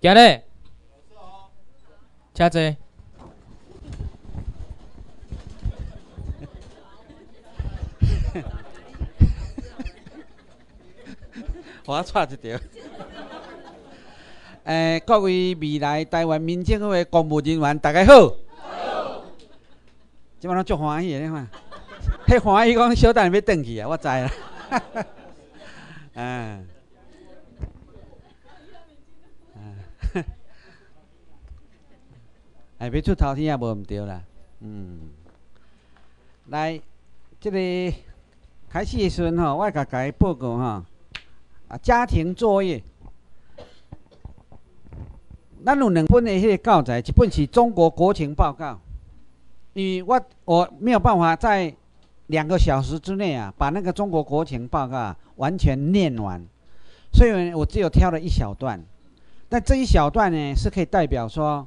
今日，请坐。 我错一条。各位未来台湾民政府的公务人员，大家好。即摆拢足欢喜的嘛，迄欢喜讲小等要转去啊，我知啦。要出头天也无毋对啦。来，这个开始的时阵吼，我甲大家报告吼，家庭作业。咱有2本的迄个教材，一本是中国国情报告，因为我没有办法在2个小时之内啊，把那个中国国情报告完全念完，所以我只有挑了一小段。但这一小段呢，是可以代表说，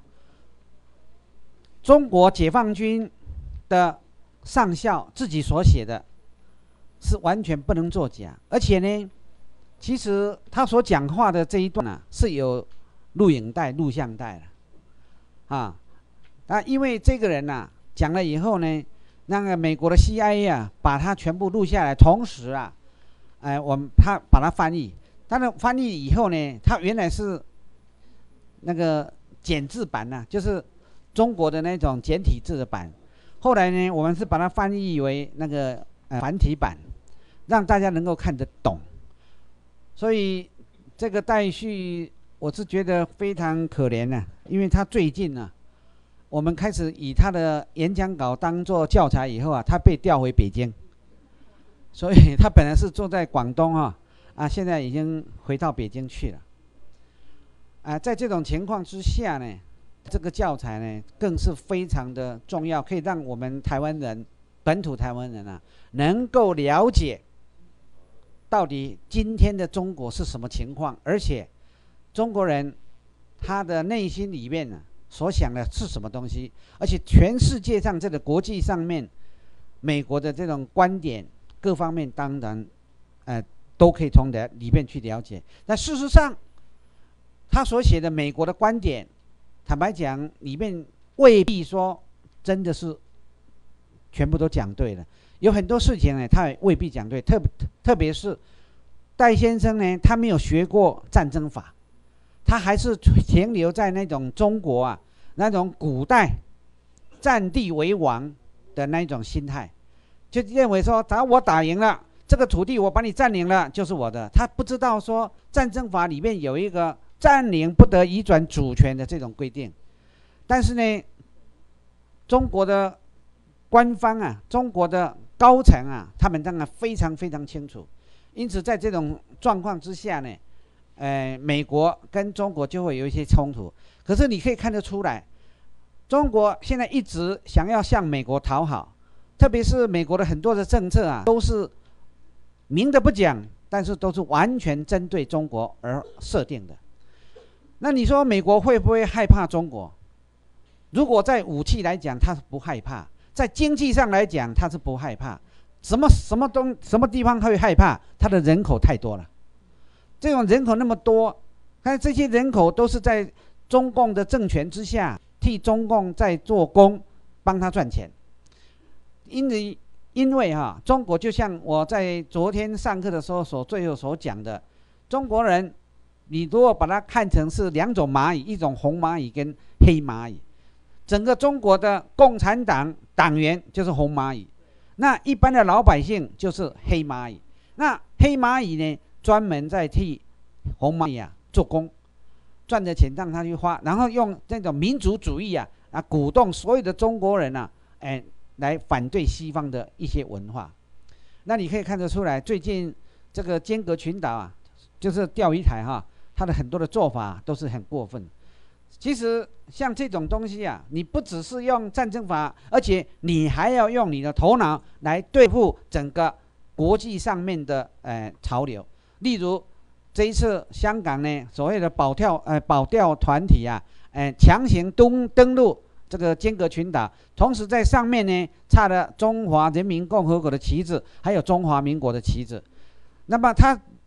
中国解放军的上校自己所写的，是完全不能作假。而且呢，其实他所讲话的这一段啊，是有录影带、录像带的，因为这个人啊讲了以后呢，那个美国的 CIA 啊，把它全部录下来，同时啊，他把它翻译，他的翻译以后呢，他原来是那个简字版啊，就是中国的那种简体字的版，后来呢，我们是把它翻译为那个繁体版，让大家能够看得懂。所以这个戴旭，我是觉得非常可怜啊，因为他最近啊，我们开始以他的演讲稿当做教材以后啊，他被调回北京，所以他本来是住在广东现在已经回到北京去了。在这种情况之下呢，这个教材呢更是非常的重要，可以让我们台湾人、本土台湾人啊，能够了解到底今天的中国是什么情况，而且中国人他的内心里面呢，所想的是什么东西，而且全世界上这个国际上面，美国的这种观点各方面当然都可以从里面去了解。但事实上，他所写的美国的观点，坦白讲，里面未必说真的是全部都讲对了，有很多事情呢，他也未必讲对。特别是戴先生呢，他没有学过战争法，他还是停留在那种中国啊，那种古代占地为王的那种心态，就认为说，只要我打赢了这个土地，我把你占领了就是我的。他不知道说战争法里面有一个占领不得移转主权的这种规定。但是呢，中国的官方啊，中国的高层啊，他们当然非常非常清楚。因此在这种状况之下呢，美国跟中国就会有一些冲突。可是你可以看得出来，中国现在一直想要向美国讨好，特别是美国的很多的政策啊，都是明的不讲，但是都是完全针对中国而设定的。那你说美国会不会害怕中国？如果在武器来讲，他是不害怕；在经济上来讲，他是不害怕。什么地方会害怕？他的人口太多了，这种人口那么多，看这些人口都是在中共的政权之下，替中共在做工，帮他赚钱。因为中国就像我在昨天上课的时候最后所讲的，中国人，你如果把它看成是2种蚂蚁，一种红蚂蚁跟黑蚂蚁，整个中国的共产党党员就是红蚂蚁，那一般的老百姓就是黑蚂蚁。那黑蚂蚁呢，专门在替红蚂蚁做工，赚的钱让他去花，然后用这种民族主义鼓动所有的中国人来反对西方的一些文化。那你可以看得出来，最近这个尖阁群岛就是钓鱼台它的很多的做法都是很过分。其实像这种东西你不只是用战争法，而且你还要用你的头脑来对付整个国际上面的潮流。例如这一次香港呢，所谓的保钓团体强行登陆这个尖阁群岛，同时在上面呢插了中华人民共和国的旗帜，还有中华民国的旗帜。那么他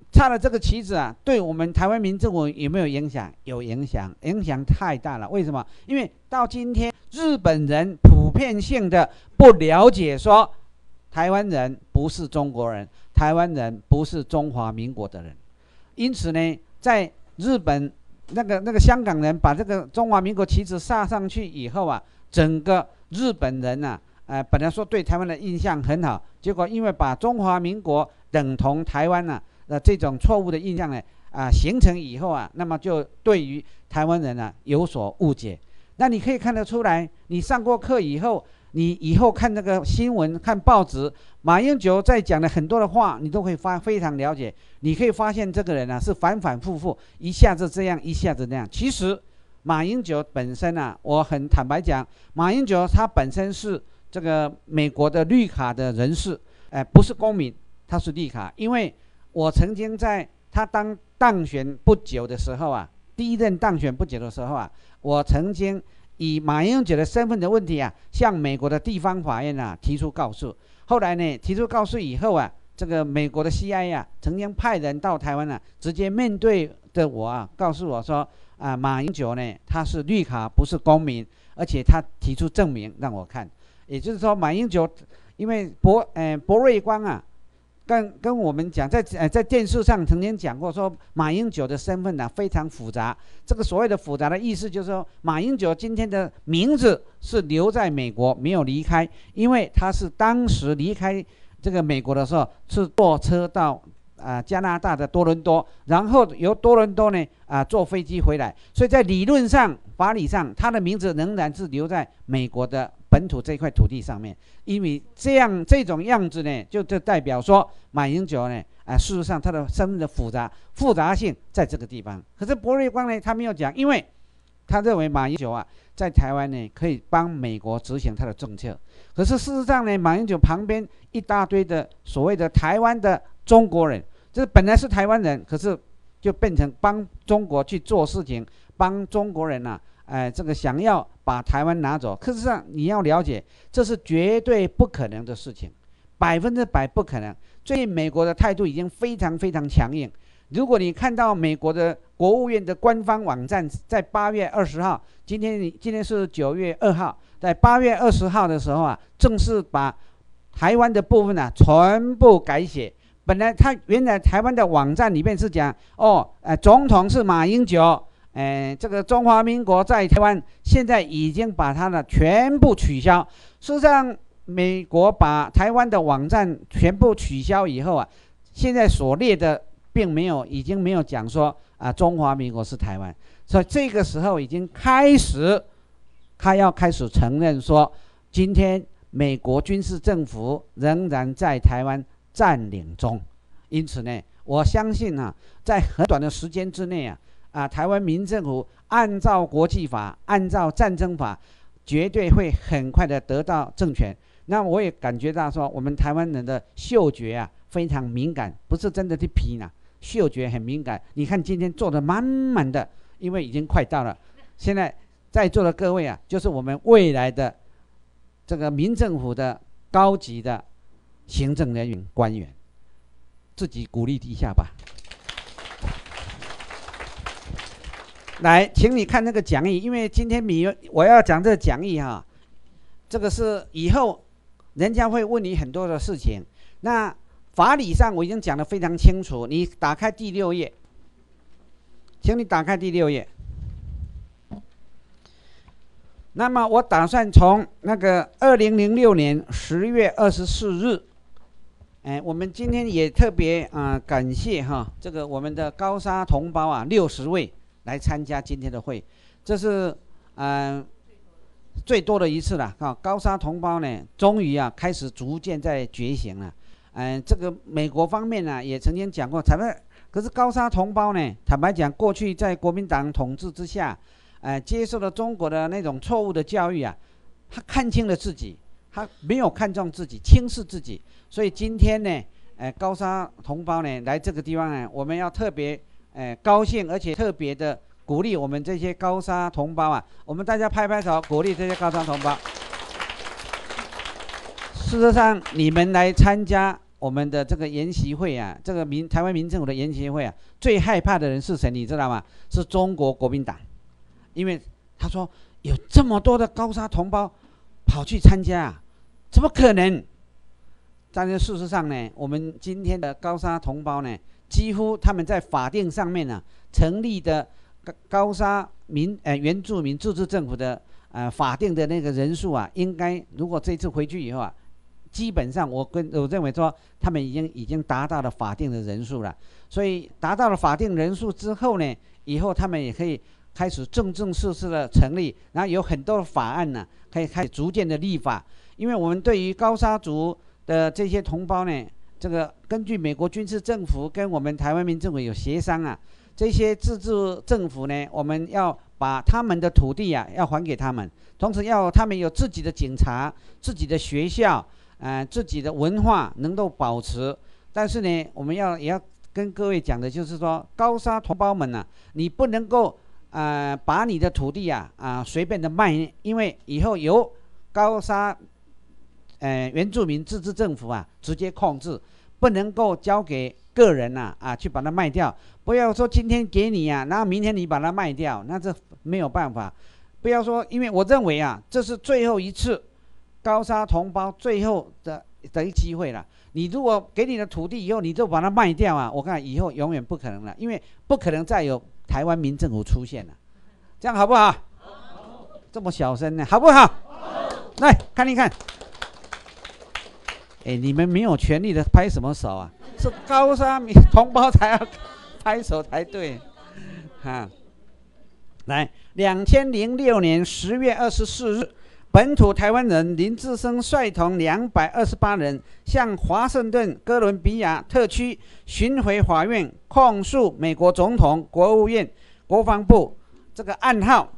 插了这个旗子啊，对我们台湾民政府有没有影响？有影响，影响太大了。为什么？因为到今天，日本人普遍性的不了解说，台湾人不是中国人，台湾人不是中华民国的人。因此呢，在日本那个香港人把这个中华民国旗帜撒上去以后啊，整个日本人啊，本来说对台湾的印象很好，结果因为把中华民国等同台湾啊，这种错误的印象呢，形成以后啊，那么就对于台湾人啊有所误解。那你可以看得出来，你上过课以后，你以后看那个新闻、看报纸，马英九在讲的很多的话，你都会非常了解。你可以发现这个人啊是反反复复，一下子这样，一下子那样。其实马英九本身啊，我很坦白讲，马英九他本身是这个美国的绿卡的人士，不是公民，他是绿卡。因为我曾经在他当选不久的时候啊，第一任当选不久的时候啊，我曾经以马英九的身份的问题啊，向美国的地方法院啊提出告诉。后来呢，提出告诉以后啊，这个美国的 CIA 啊，曾经派人到台湾啊，直接面对的我啊，告诉我说马英九呢，他是绿卡，不是公民，而且他提出证明让我看。也就是说，马英九因为博瑞光啊，跟我们讲，在电视上曾经讲过，说马英九的身份呢非常复杂。这个所谓的复杂的意思就是说，马英九今天的名字是留在美国，没有离开，因为他是当时离开这个美国的时候是坐车到加拿大的多伦多，然后由多伦多呢坐飞机回来，所以在理论上、法理上，他的名字仍然是留在美国的本土这块土地上面。因为这种样子呢，就代表说马英九呢事实上他的身份的复杂性在这个地方。可是博瑞光呢，他没有讲，因为他认为马英九在台湾呢可以帮美国执行他的政策。可是事实上呢，马英九旁边一大堆的所谓的台湾的中国人，这本来是台湾人，可是就变成帮中国去做事情，帮中国人这个想要把台湾拿走。事实上你要了解，这是绝对不可能的事情，100%不可能。最近美国的态度已经非常非常强硬。如果你看到美国的国务院的官方网站，在8月20号，今天是9月2号，在8月20号的时候正式把台湾的部分全部改写。本来原来台湾的网站里面是讲总统是马英九，这个中华民国在台湾，现在已经把它的全部取消。事实上，美国把台湾的网站全部取消以后现在所列的已经没有讲说中华民国是台湾，所以这个时候已经要开始承认说，今天美国军事政府仍然在台湾占领中。因此呢，我相信在很短的时间之内台湾民政府按照国际法、按照战争法，绝对会很快的得到政权。那我也感觉到说，我们台湾人的嗅觉非常敏感，不是真的去皮呢，嗅觉很敏感。你看今天做的满满的，因为已经快到了。现在在座的各位就是我们未来的这个民政府的高级的行政人员官员，自己鼓励一下吧。来，请你看那个讲义，因为今天我要讲这个讲义这个是以后人家会问你很多的事情。那法理上我已经讲得非常清楚，你打开第6页，请你打开第6页。那么我打算从那个2006年10月24日，我们今天也特别感谢这个我们的高砂同胞60位来参加今天的会，这是最多的一次了高砂同胞呢，终于开始逐渐在觉醒了。这个美国方面也曾经讲过，可是高砂同胞呢，坦白讲，过去在国民党统治之下，接受了中国的那种错误的教育他看清了自己，他没有看重自己，轻视自己。所以今天呢，高砂同胞呢来这个地方我们要特别高兴，而且特别的鼓励我们这些高砂同胞我们大家拍拍手，鼓励这些高砂同胞。事实上，你们来参加我们的这个研习会啊，这个台湾民政府的研习会啊，最害怕的人是谁？你知道吗？是中国国民党，因为他说有这么多的高砂同胞跑去参加啊，怎么可能？但是事实上呢，我们今天的高砂同胞呢，几乎他们在法定上面呢成立的高砂原住民自治政府的法定的那个人数啊，应该如果这次回去以后啊，基本上我认为说他们已经达到了法定的人数了。所以达到了法定人数之后呢，以后他们也可以开始正式的成立，然后有很多法案呢，可以开始逐渐的立法。因为我们对于高砂族的这些同胞呢，这个根据美国军事政府跟我们台湾民政府有协商啊，这些自治政府呢，我们要把他们的土地啊要还给他们，同时要他们有自己的警察、自己的学校，自己的文化能够保持。但是呢，我们也要跟各位讲的就是说，高砂同胞们啊，你不能够把你的土地啊随便的卖，因为以后由高砂原住民自治政府啊直接控制，不能够交给个人去把它卖掉。不要说今天给你然后明天你把它卖掉，那这没有办法。不要说，因为我认为这是最后一次高砂同胞最后的一个机会了。你如果给你的土地以后你就把它卖掉我看以后永远不可能了，因为不可能再有台湾民政府出现了。这样好不好？好。这么小声呢，好不好？好。来看一看。你们没有权利的拍什么手啊？是高砂同胞才要拍手才对。来，2006年10月24日，本土台湾人林志升率同228人向华盛顿哥伦比亚特区巡回法院控诉美国总统、国务院、国防部这个案号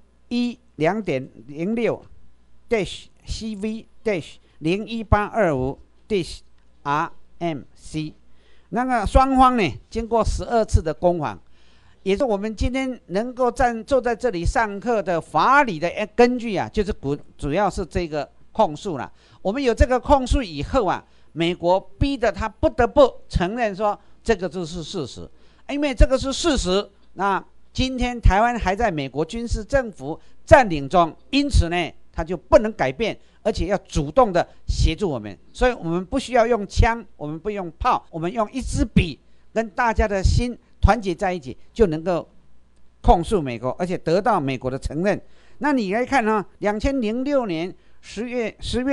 1.06-CV-01825-RMC。那个双方呢，经过12次的攻防，也是我们今天能够坐在这里上课的法理的根据就是主要是这个控诉了。我们有这个控诉以后美国逼得他不得不承认说这个就是事实，因为这个是事实。那今天台湾还在美国军事政府占领中，因此呢，他就不能改变，而且要主动的协助我们。所以我们不需要用枪，我们不用炮，我们用一支笔，跟大家的心团结在一起，就能够控诉美国，而且得到美国的承认。那你来看2006年10月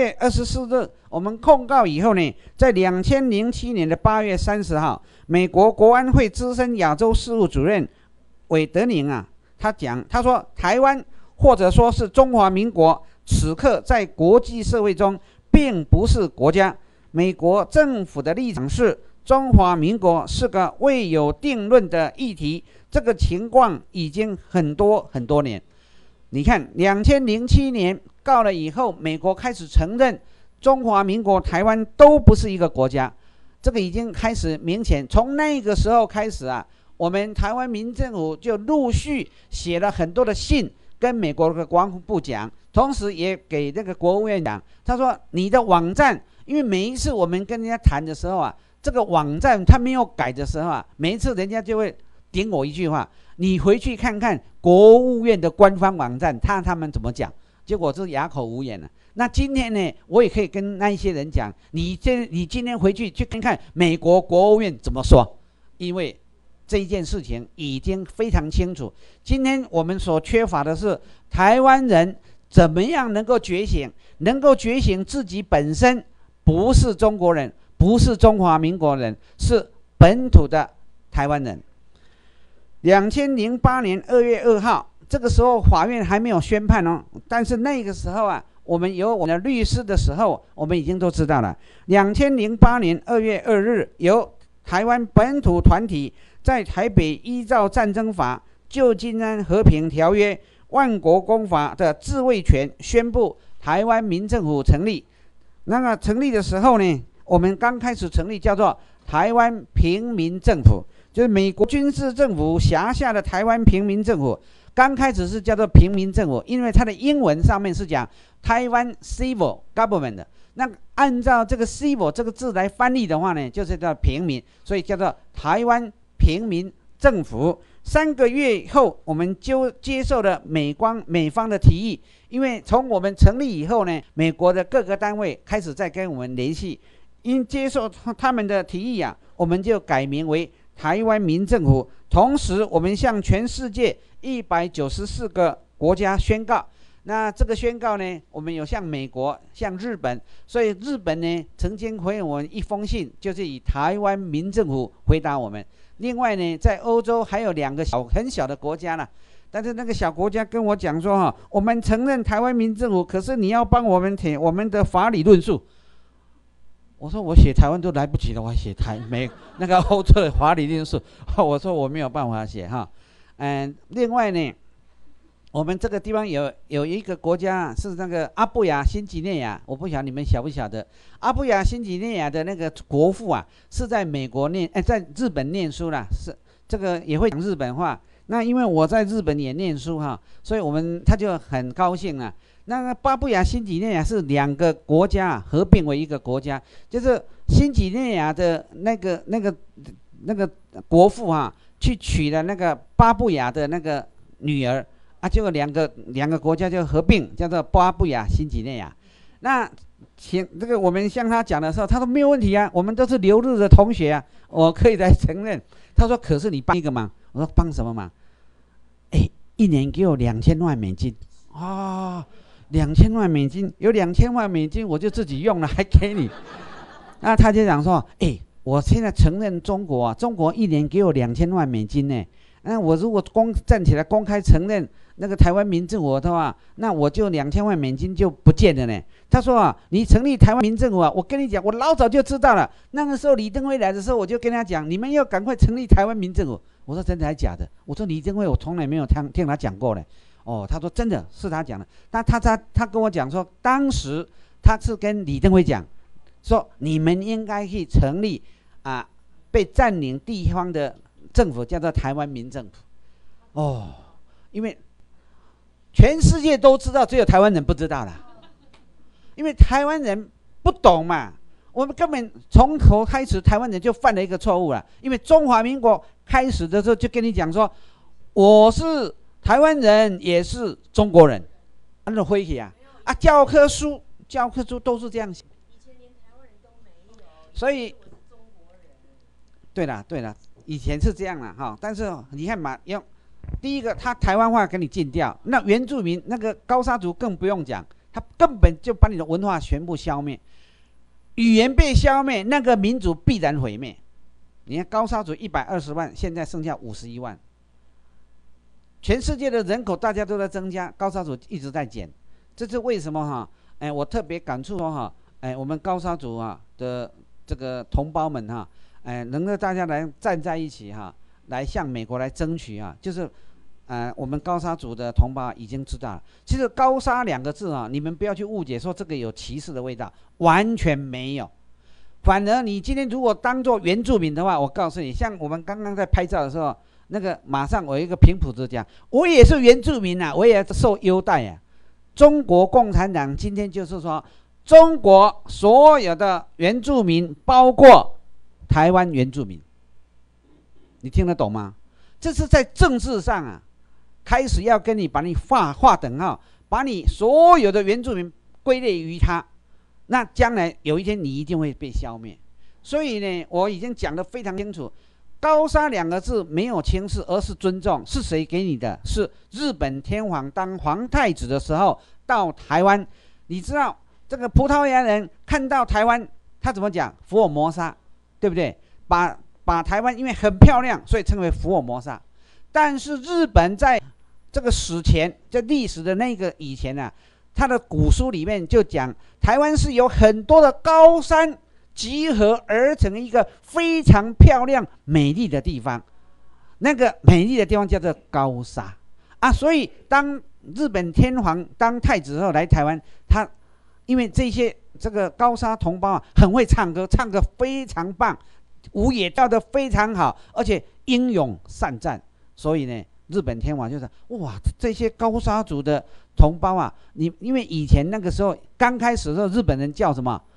24日，我们控告以后呢，在2007年的8月30号，美国国安会资深亚洲事务主任韦德宁他说台湾或者说是中华民国此刻在国际社会中并不是国家，美国政府的立场是中华民国是个未有定论的议题，这个情况已经很多年。你看2007年告了以后，美国开始承认中华民国台湾都不是一个国家，这个已经开始明显。从那个时候开始我们台湾民政府就陆续写了很多的信跟美国的国防部讲，同时也给那个国务院讲，他说你的网站，因为每一次我们跟人家谈的时候这个网站他没有改的时候每一次人家就会顶我一句话，你回去看看国务院的官方网站他们怎么讲，结果是哑口无言了。那今天呢，我也可以跟那一些人讲，你今天回去看看美国国务院怎么说，因为这一件事情已经非常清楚。今天我们所缺乏的是台湾人怎么样能够觉醒，自己本身不是中国人，不是中华民国人，是本土的台湾人。2008年2月2号，这个时候法院还没有宣判但是那个时候我们有我们的律师的时候，我们已经都知道了。2008年2月2日，由台湾本土团体在台北依照战争法、旧金山和平条约、万国公法的自卫权宣布台湾民政府成立。那个成立的时候呢，我们刚开始成立叫做台湾平民政府，就是美国军事政府辖下的台湾平民政府。刚开始是叫做平民政府，因为它的英文上面是讲台湾 Civil Government， 那按照这个 civil 这个字来翻译的话呢，就是叫平民，所以叫做台湾平民政府。3个月后，我们就接受了美方的提议，因为从我们成立以后呢，美国的各个单位开始在跟我们联系，因接受他们的提议啊，我们就改名为台湾民政府。同时，我们向全世界194个国家宣告。那这个宣告呢，我们有向美国、向日本，所以日本呢曾经回我们一封信，就是以台湾民政府回答我们。另外呢，在欧洲还有2个很小的国家啦，但是那个小国家跟我讲说哈，我们承认台湾民政府，可是你要帮我们填我们的法理论述。我说我写台湾都来不及了，我还写那个欧洲的法理论述，我说我没有办法写哈。另外呢，我们这个地方有一个国家是那个阿布亚新几内亚，我不晓得你们晓不晓得，阿布亚新几内亚的那个国父啊，是在美国在日本念书啦，是这个也会讲日本话。那因为我在日本也念书哈，所以他就很高兴啊。那个巴布亚新几内亚是2个国家合并为一个国家，就是新几内亚的那个国父啊，去娶了那个巴布亚的那个女儿。结果两个国家就合并，叫做巴布亚新几内亚。那这个我们向他讲的时候，他说没有问题啊，我们都是留日的同学啊，我可以来承认。他说可是你帮一个忙，我说帮什么忙？1年给我2000万美金啊，2000万美金，有2000万美金我就自己用了，还给你。那他就讲说，我现在承认中国啊，中国1年给我2000万美金呢。那我如果站起来公开承认那个台湾民政府的话，那我就2000万美金就不见了呢。他说啊，你成立台湾民政府啊，我跟你讲，我老早就知道了。那个时候李登辉来的时候，我就跟他讲，你们要赶快成立台湾民政府。我说真的还假的？我说李登辉我从来没有听他讲过嘞。他说真的是他讲的。那他跟我讲说，当时他是跟李登辉讲，说你们应该去成立被占领地方的政府，叫做台湾民政府。因为全世界都知道，只有台湾人不知道啦。因为台湾人不懂嘛，我们根本从头开始，台湾人就犯了一个错误了。因为中华民国开始的时候就跟你讲说，我是台湾人，也是中国人，那种灰体教科书都是这样写。 以前连台湾人都没有， 所以中国人。 对了，以前是这样了哈。但是你看嘛，第一个他台湾话给你禁掉，那原住民那个高沙族更不用讲，他根本就把你的文化全部消灭，语言被消灭，那个民族必然毁灭。你看高沙族120万，现在剩下51万。全世界的人口大家都在增加，高沙族一直在减，这是为什么哈？我特别感触说哈，我们高沙族的这个同胞们哈，能够大家来站在一起哈，来向美国来争取就是我们高沙族的同胞已经知道了。其实高沙2个字你们不要去误解说这个有歧视的味道，完全没有。反而你今天如果当做原住民的话，我告诉你，像我们刚刚在拍照的时候，那个马上我有一个平埔族讲，我也是原住民我也受优待中国共产党今天就是说，中国所有的原住民，包括台湾原住民，你听得懂吗？这是在政治上开始要跟你把你划等号，把你所有的原住民归类于他，那将来有一天你一定会被消灭。所以呢，我已经讲得非常清楚，高沙2个字没有轻视，而是尊重。是谁给你的？是日本天皇当皇太子的时候到台湾。你知道这个葡萄牙人看到台湾，他怎么讲？福尔摩沙，对不对？把台湾因为很漂亮，所以称为福尔摩沙。但是日本在这个史前，在历史的那个以前他的古书里面就讲，台湾是有很多的高山集合而成一个非常漂亮美丽的地方，那个美丽的地方叫做高沙所以当日本天皇当太子后来台湾，他因为这个高沙同胞很会唱歌，唱歌非常棒，舞也跳得非常好，而且英勇善战，所以呢，日本天皇就是哇，这些高沙族的同胞你因为以前那个时候刚开始的时候，日本人叫什么？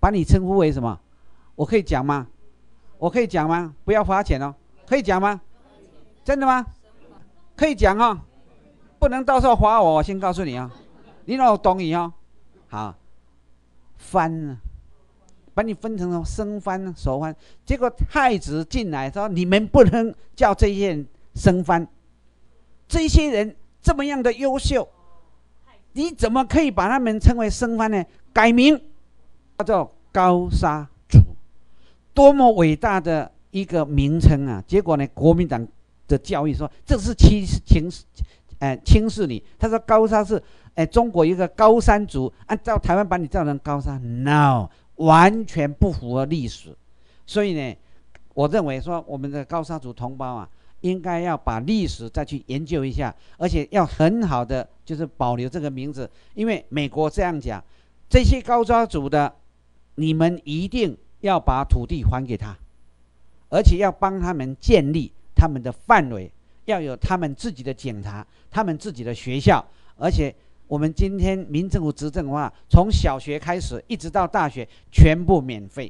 把你称呼为什么？我可以讲吗？我可以讲吗？不要花钱哦，可以讲吗？真的吗？可以讲哦，不能到时候罚我。我先告诉你哦，你让我懂你哦。好，番呢，把你分成生番、熟番。结果太子进来说，你们不能叫这些人生番，这些人这么样的优秀，你怎么可以把他们称为生番呢？改名叫做高沙族，多么伟大的一个名称啊！结果呢，国民党的教育说这是轻视你。他说高沙是中国一个高山族，按照台湾把你叫成高沙 ，no， 完全不符合历史。所以呢，我认为说我们的高沙族同胞啊，应该要把历史再去研究一下，而且要很好的就是保留这个名字，因为美国这样讲，这些高沙族的，你们一定要把土地还给他，而且要帮他们建立他们的范围，要有他们自己的警察，他们自己的学校，而且我们今天民政府执政的话，从小学开始一直到大学全部免费。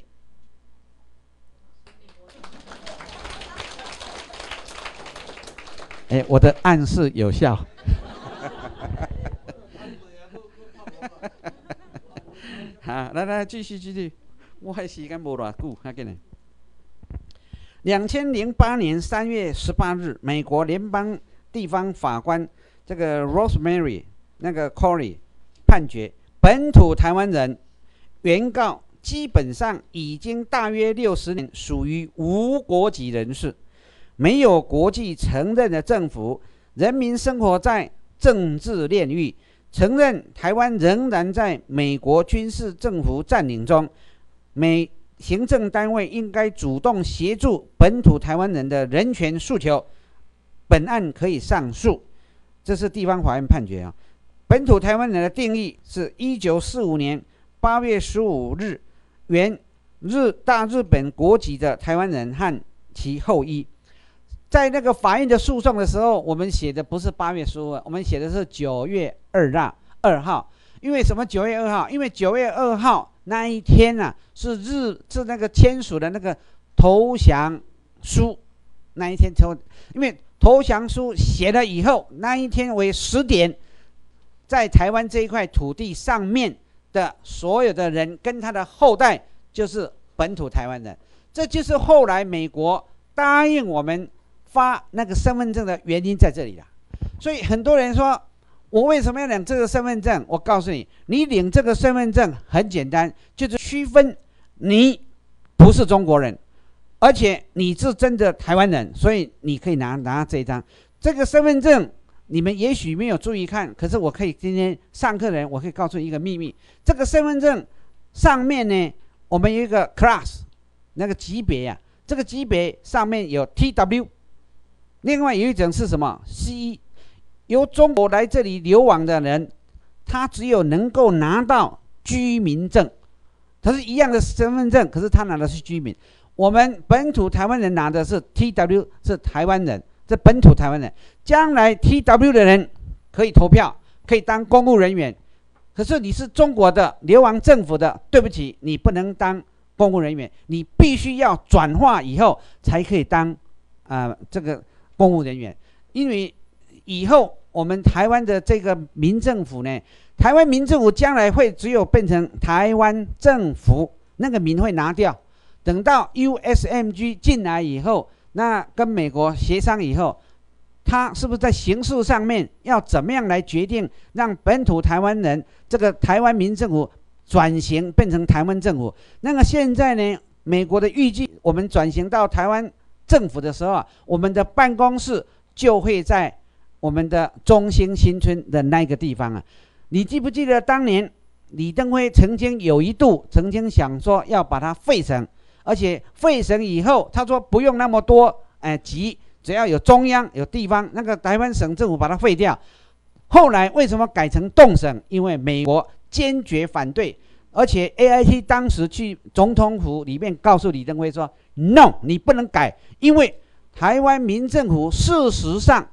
我的暗示有效。好，来继续，我还时间没多久，还给你。2008年3月18日，美国联邦地方法官这个 Rosemary 那个 Corey 判决，本土台湾人原告基本上已经大约60年属于无国籍人士，没有国际承认的政府，人民生活在政治炼狱，承认台湾仍然在美国军事政府占领中，行政单位应该主动协助本土台湾人的人权诉求。本案可以上诉。这是地方法院判决啊。本土台湾人的定义是1945年8月15日，原大日本国籍的台湾人和其后裔。在那个法院的诉讼的时候，我们写的不是8月15日，我们写的是9月2号。因为什么9月2号？因为9月2号那一天啊，是那个签署的那个投降书那一天，因为投降书写了以后，那一天为10点，在台湾这一块土地上面的所有的人跟他的后代就是本土台湾人。这就是后来美国答应我们发那个身份证的原因在这里了。所以很多人说，我为什么要领这个身份证？我告诉你，你领这个身份证很简单，就是区分你不是中国人，而且你是真的台湾人，所以你可以拿这一张。这个身份证你们也许没有注意看，可是我可以今天上课的人，我可以告诉你一个秘密。这个身份证上面呢，我们有一个 class 那个级别啊，这个级别上面有 TW， 另外有一种是什么 CE。由中国来这里流亡的人，他只有能够拿到居民证，他是一样的身份证，可是他拿的是居民。我们本土台湾人拿的是 TW， 是台湾人，这本土台湾人。将来 TW 的人可以投票，可以当公务人员，可是你是中国的流亡政府的，对不起，你不能当公务人员，你必须要转化以后才可以当这个公务人员。因为以后我们台湾的这个民政府呢，台湾民政府将来会只有变成台湾政府，那个民会拿掉。等到 USMG 进来以后，那跟美国协商以后，他是不是在形式上面要怎么样来决定，让本土台湾人这个台湾民政府转型变成台湾政府？那个现在呢，美国的预计，我们转型到台湾政府的时候啊，我们的办公室就会在我们的中兴新村的那个地方啊。你记不记得当年李登辉曾经有一度想说要把它废省，而且废省以后他说不用那么多级，只要有中央有地方，那个台湾省政府把它废掉。后来为什么改成动省？因为美国坚决反对，而且 AIT 当时去总统府里面告诉李登辉说 No， 你不能改，因为台湾民政府事实上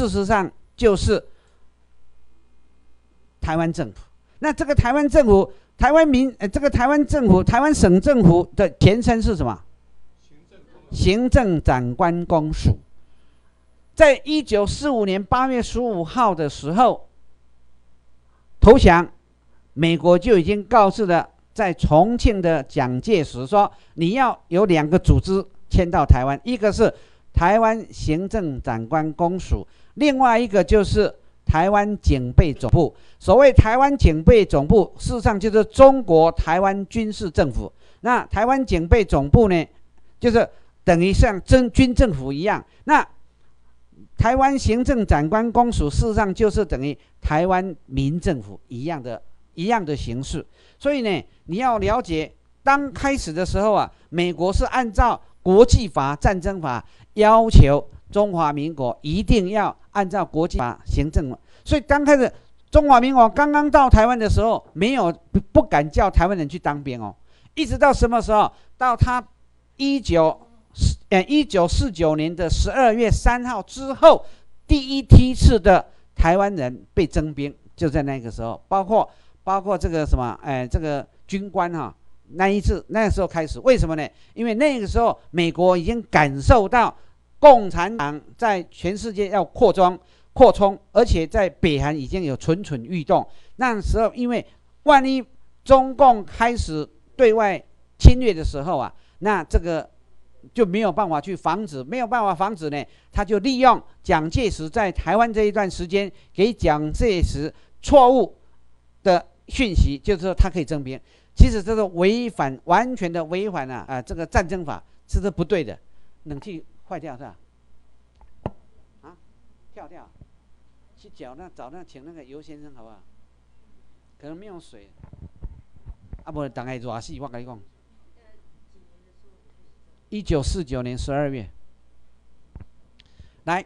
就是台湾政府。那这个台湾政府这个台湾政府、台湾省政府的前身是什么？行政长官公署。在1945年8月15号的时候投降，美国就已经告诉了在重庆的蒋介石说，你要有2个组织迁到台湾，一个是台湾行政长官公署，另外一个就是台湾警备总部。所谓台湾警备总部，事实上就是中国台湾军事政府。那台湾警备总部呢，就是等于像军政府一样。那台湾行政长官公署事实上就是等于台湾民政府一样的形式。所以呢，你要了解，当开始的时候啊，美国是按照国际法、战争法要求中华民国一定要按照国际法行政。所以刚开始中华民国刚刚到台湾的时候，不敢叫台湾人去当兵哦，一直到什么时候？到他1949年的12月3号之后，第一梯次的台湾人被征兵，就在那个时候，包括这个什么，这个军官哈，那个时候开始。为什么呢？因为那个时候美国已经感受到共产党在全世界要扩充，而且在北韩已经有蠢蠢欲动。那时候，因为万一中共开始对外侵略的时候啊，那这个就没有办法去防止，呢，他就利用蒋介石在台湾这一段时间给蒋介石错误的讯息，就是说他可以征兵。其实这是完全的违反这个战争法，这是不对的。冷气坏掉是吧？啊，跳掉，去找请那个尤先生好不好？可能没有水，不大概热死，我跟你讲。1949年12月，来，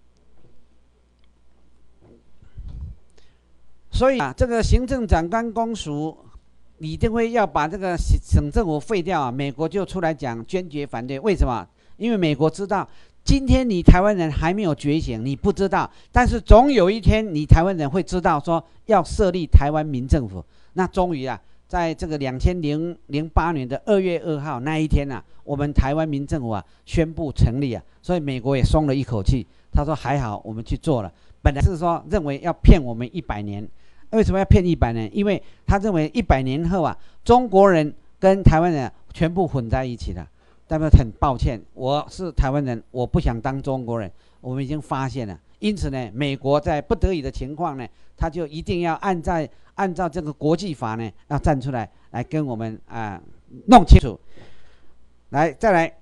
所以这个行政长官公署一定会要把这个省政府废掉啊！美国就出来讲坚决反对，为什么？因为美国知道，今天你台湾人还没有觉醒，你不知道，但是总有一天你台湾人会知道，说要设立台湾民政府。那终于在这个2008年的2月2号那一天我们台湾民政府宣布成立所以美国也松了一口气。他说还好我们去做了，本来是说认为要骗我们100年。为什么要骗100年？因为他认为100年后中国人跟台湾人全部混在一起了。但是很抱歉，我是台湾人，我不想当中国人，我们已经发现了。因此呢，美国在不得已的情况呢，他就一定要按照这个国际法呢，要站出来跟我们弄清楚。来，再来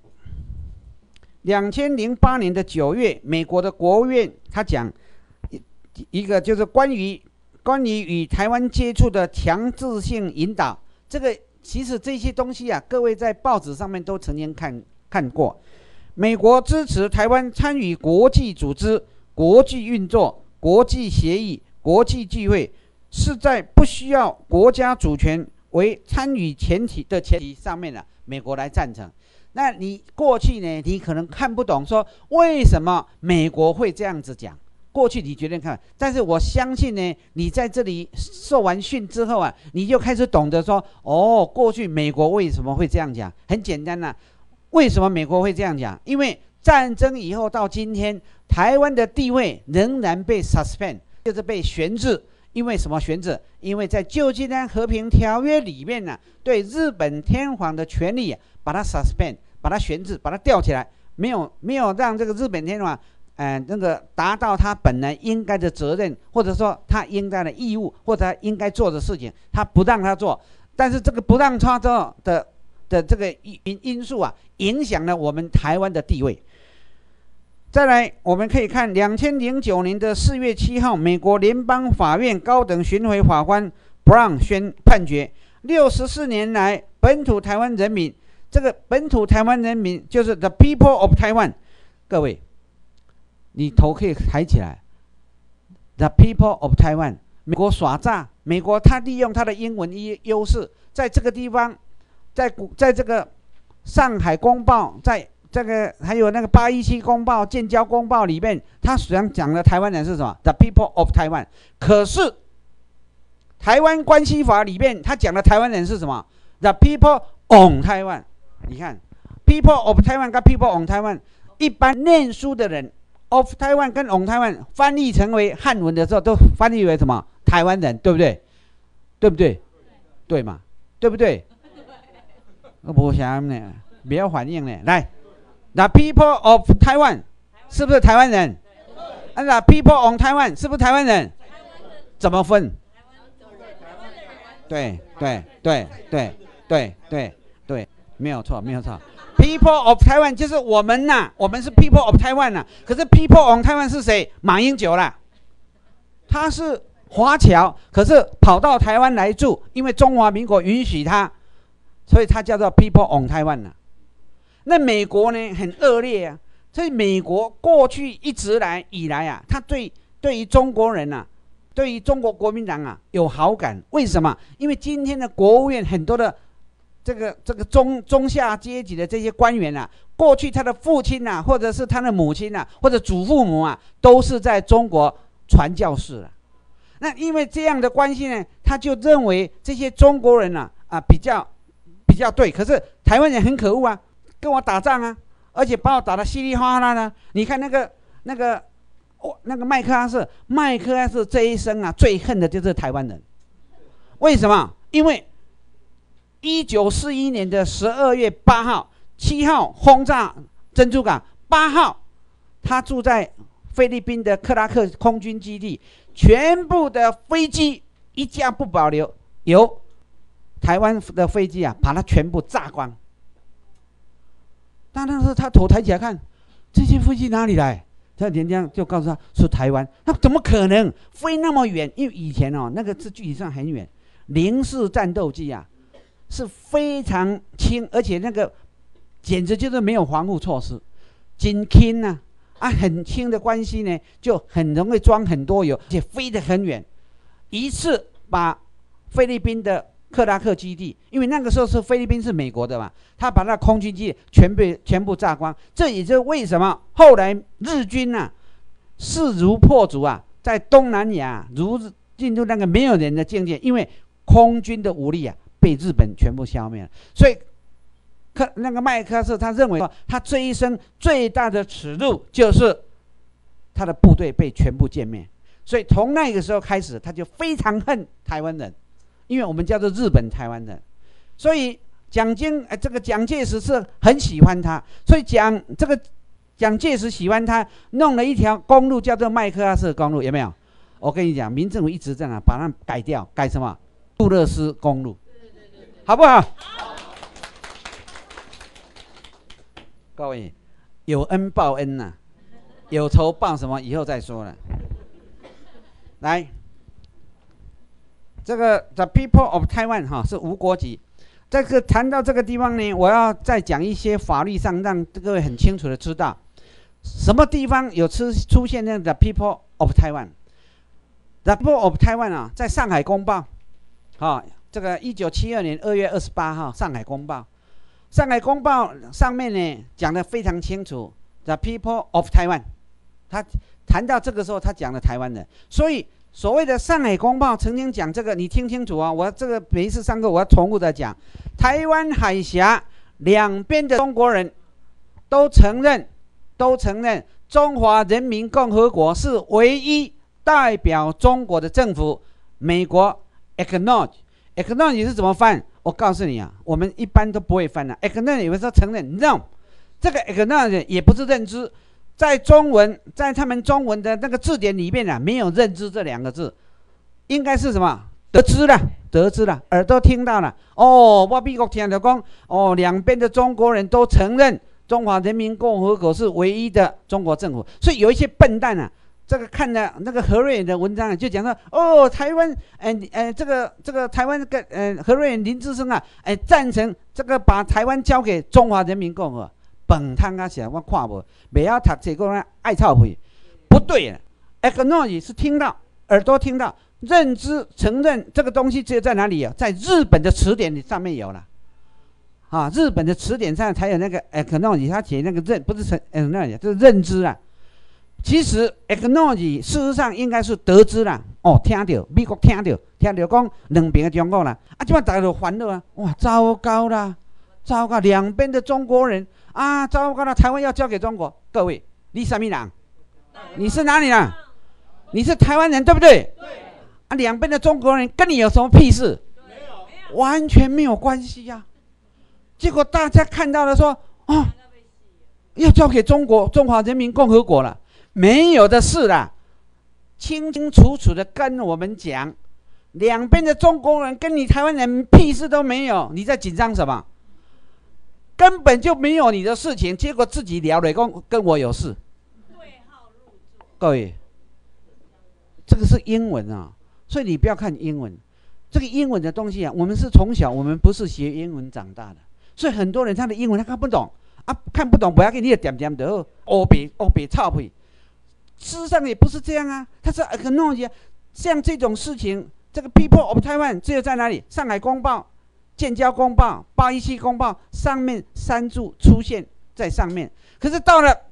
，2008年的9月，美国的国务院他讲一个就是关于与台湾接触的强制性引导。这个其实这些东西各位在报纸上面都曾经看过。美国支持台湾参与国际组织、国际运作、国际协议、国际聚会，是在不需要国家主权为参与前提上面美国来赞成。那你过去呢，你可能看不懂，说为什么美国会这样子讲。过去你觉得看，但是我相信呢，你在这里受完训之后你就开始懂得说，过去美国为什么会这样讲？很简单为什么美国会这样讲？因为战争以后到今天，台湾的地位仍然被 suspend， 就是被悬置。因为什么悬置？因为在旧金山和平条约里面对日本天皇的权利把它 suspend， 把它悬置，把它吊起来，没有让这个日本天皇那个达到他本来应该的责任，或者说他应该的义务，或者他应该做的事情，他不让他做。但是这个不让他做的这个因素影响了我们台湾的地位。再来，我们可以看2009年的4月7号，美国联邦法院高等巡回法官 Brown 判决，64年来本土台湾人民，这个本土台湾人民就是 The People of Taiwan。各位，你头可以抬起来。The People of Taiwan， 美国耍诈，美国他利用他的英文优势，在这个地方，在这个上海公报，在这个还有那个817公报、建交公报里面，他实际上讲的台湾人是什么 ？The people of Taiwan。可是台湾关系法里面他讲的台湾人是什么 ？The people on Taiwan。你看 ，people of Taiwan 跟 people on Taiwan， 一般念书的人 of Taiwan 跟 on Taiwan 翻译成为汉文的时候，都翻译为什么？台湾人，对不对？对不对？对嘛？对不对？不想呢，不要反应呢。来 ，The people of Taiwan 是不是台湾人？The people on Taiwan 是不是台湾人？怎么分？对，没有错。People of Taiwan 就是我们呐，我们是 People of Taiwan 呐。可是 People on Taiwan 是谁？马英九啦，他是华侨，可是跑到台湾来住，因为中华民国允许他，所以他叫做 People on Taiwan 呐。那美国呢，很恶劣啊。所以美国过去一直以来啊，他对于中国人啊，对于中国国民党啊有好感。为什么？因为今天的国务院很多的这个中下阶级的这些官员啊，过去他的父亲啊，或者是他的母亲啊，或者祖父母啊，都是在中国传教士了。那因为这样的关系呢，他就认为这些中国人啊比较对。可是台湾人很可恶啊，跟我打仗啊，而且把我打得稀里哗啦的。你看那个麦克阿瑟这一生啊，最恨的就是台湾人。为什么？因为1941年的12月8号、7号轰炸珍珠港，8号他住在菲律宾的克拉克空军基地，全部的飞机一架不保留，由台湾的飞机啊把它全部炸光。但是他头抬起来看，这些飞机哪里来？他人家就告诉他是台湾。那怎么可能飞那么远？因为以前哦，那个是距离上很远，零式战斗机啊是非常轻，而且那个简直就是没有防护措施，紧轻呐很轻的关系呢，就很容易装很多油，而且飞得很远，一次把菲律宾的克拉克基地，因为那个时候是菲律宾是美国的嘛，他把那空军基地全部炸光。这也就是为什么后来日军啊势如破竹啊，在东南亚进入那个没有人的境界，因为空军的武力啊被日本全部消灭了。所以那个麦克阿瑟他认为他这一生最大的耻辱就是他的部队被全部歼灭。所以从那个时候开始，他就非常恨台湾人，因为我们叫做日本台湾人。所以蒋介石是很喜欢他，所以蒋介石喜欢他，弄了一条公路叫做麦克阿瑟公路，有没有？我跟你讲，民政府一直这样把它改掉，改什么？杜勒斯公路，好不好？各位，有恩报恩呐，有仇报什么？以后再说了。来，这个 The People of Taiwan 是无国籍。这个谈到这个地方呢，我要再讲一些法律上，让各位很清楚的知道，什么地方有出现那个 The People of Taiwan。The People of Taiwan 啊，在上海公报，这个1972年2月28号，上海公报。上海公报上面呢讲得非常清楚 ，The People of Taiwan， 他谈到这个时候，他讲了台湾人，所以所谓的上海公报曾经讲这个，你听清楚啊！我这个每一次上课我要重复的讲，台湾海峡两边的中国人都承认中华人民共和国是唯一代表中国的政府。美国 acknowledge 是怎么翻？我告诉你啊，我们一般都不会翻的。acknowledge 有时候承认 ，no， 这个 acknowledge 也不是认知，在他们中文的那个字典里面啊，没有认知这两个字，应该是什么？得知了，耳朵听到了。哦，我美国听到讲，哦，两边的中国人都承认中华人民共和国是唯一的中国政府，所以有一些笨蛋啊。这个看了那个何瑞远的文章就讲说，哦，台湾，这个台湾何瑞远林志升啊，赞成这个把台湾交给中华人民共和国。本汤啊，写我看不，不要读这个爱臭屁，不对了。acknowledge 是听到，耳朵听到，认知承认这个东西只有在哪里有？在日本的词典上面有了，日本的词典上才有那个 acknowledge， 他写那个不是acknowledge， 就是认知啊。 其实 acknowledge 事实上应该是得知啦，哦，听到美国听到讲两边的中国啦，啊，即摆大家就烦恼啊，哇，糟糕啦，糟糕，两边的中国人啊，糟糕了，台湾要交给中国。各位，你什么人？你是哪里人？你是台湾人对不对？对。啊，两边的中国人跟你有什么屁事？没有，完全没有关系呀。结果大家看到了说，哦，要交给中华人民共和国了。没有的事啦，清清楚楚的跟我们讲，两边的中国人跟你台湾人屁事都没有，你在紧张什么？根本就没有你的事情，结果自己聊了跟我有事。各位，这个是英文啊，所以你不要看英文，这个英文的东西啊，我们是从小我们不是学英文长大的，所以很多人他的英文他看不懂啊，看不懂不要给你的点点的欧北臭屁。事实上也不是这样啊，它是 acknowledge 像这种事情，这个 People of Taiwan 只有在哪里？上海公报、建交公报、817公报上面3注出现在上面。可是到了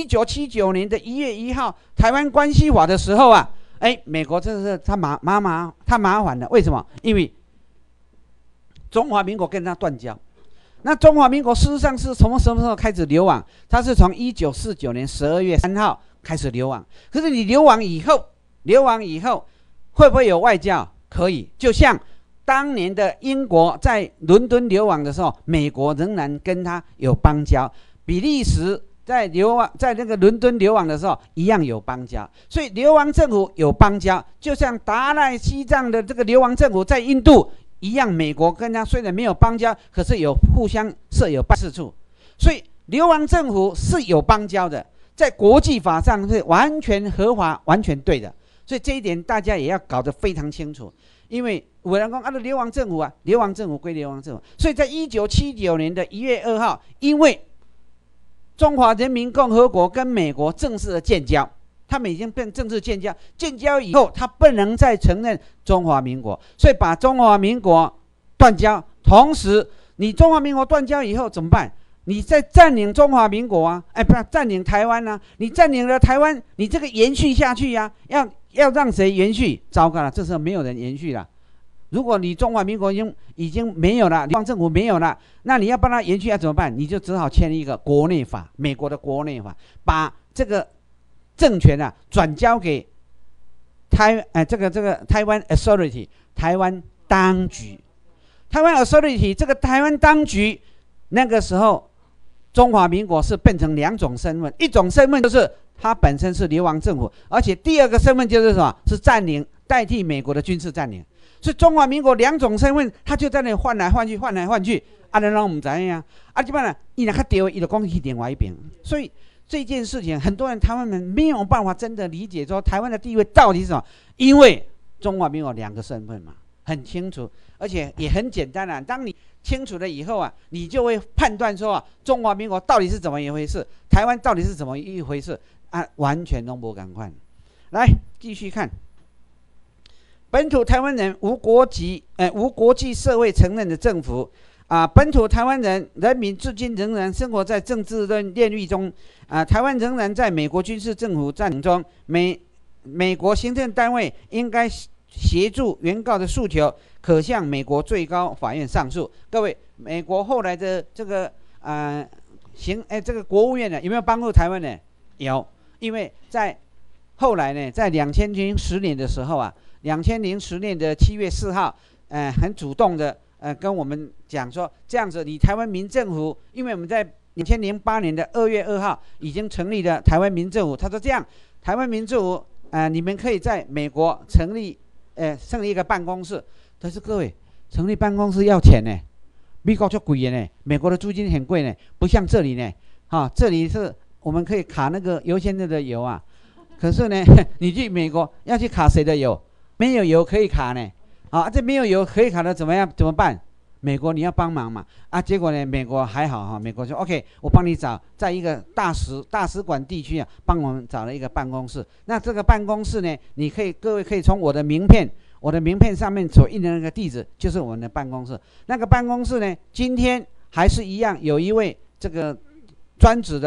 1979年的1月1号台湾关系法的时候啊，美国真的是他麻烦了，为什么？因为中华民国跟他断交。那中华民国事实上是从什么时候开始流亡？它是从1949年12月3号开始流亡。可是你流亡以后会不会有外交？可以，就像当年的英国在伦敦流亡的时候，美国仍然跟他有邦交。比利时在那个伦敦流亡的时候一样有邦交。所以流亡政府有邦交，就像达赖西藏的这个流亡政府在印度一样，美国跟他虽然没有邦交，可是有互相设有办事处。所以流亡政府是有邦交的，在国际法上是完全合法、完全对的。所以这一点大家也要搞得非常清楚。因为有人说流亡政府啊，流亡政府归流亡政府。所以在1979年的1月2号，因为中华人民共和国跟美国正式的建交，他们已经变正式建交，建交以后他不能再承认中华民国，所以把中华民国断交。同时你中华民国断交以后怎么办？你再占领中华民国啊，不是占领台湾啊，你占领了台湾，你这个延续下去啊，要让谁延续？糟糕了，这时候没有人延续了。如果你中华民国已经没有了，地方政府没有了，那你要帮他延续要怎么办？你就只好签一个国内法，美国的国内法，把这个政权啊转交给这个台湾 authority 台湾当局。台湾 authority 这个台湾当局，那个时候中华民国是变成2种身份，一种身份就是它本身是流亡政府，而且第二个身份就是什么？是占领，代替美国的军事占领。所以中华民国2种身份，他就在那里换来换去，啊，人我们知呀，啊，基本上伊那较对，伊就讲去另外一边。所以这件事情，很多人台湾人没有办法真的理解说台湾的地位到底是什么，因为中华民国2个身份嘛，很清楚，而且也很简单啊。当你清楚了以后啊，你就会判断说啊，中华民国到底是怎么一回事，台湾到底是怎么一回事啊，完全都不赶快。来继续看。本土台湾人无国际社会承认的政府啊，本土台湾人民至今仍然生活在政治炼狱中啊，台湾仍然在美国军事政府占领中，美国行政单位应该协助原告的诉求，可向美国最高法院上诉。各位，美国后来的这个这个国务院呢，有没有帮助台湾呢？有，因为在后来呢，在2010年的时候啊。2010年的7月4号，很主动的，跟我们讲说，这样子，你台湾民政府，因为我们在2008年的2月2号已经成立了台湾民政府，他说这样，台湾民政府，你们可以在美国成立一个办公室，但是各位，成立办公室要钱呢，美国就贵的呢，美国的租金很贵呢，不像这里呢，这里是我们可以卡那个油先生的油啊，可是呢，你去美国要去卡谁的油？没有油可以卡呢，这没有油可以卡的怎么办？美国你要帮忙嘛，结果呢，美国还好美国说 OK， 我帮你找在一个大使馆地区啊，帮我们找了一个办公室。那这个办公室呢，各位可以从我的名片上面所印的那个地址，就是我们的办公室。那个办公室呢，今天还是一样，有一位这个专职的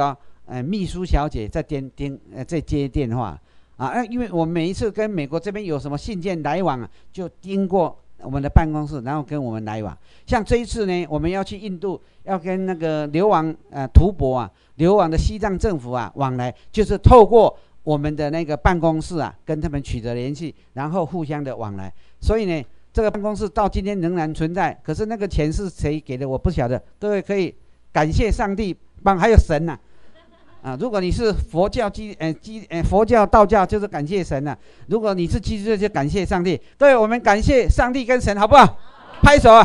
秘书小姐在在接电话啊，因为我们每一次跟美国这边有什么信件来往啊，就经过我们的办公室，然后跟我们来往。像这一次呢，我们要去印度，要跟那个流亡吐蕃啊，流亡的西藏政府啊往来，就是透过我们的那个办公室啊，跟他们取得联系，然后互相的往来。所以呢，这个办公室到今天仍然存在。可是那个钱是谁给的，我不晓得。各位可以感谢上帝还有神呐。如果你是佛教佛教道教就是感谢神啊，如果你是基督教就感谢上帝。对，我们感谢上帝跟神，好不好？拍手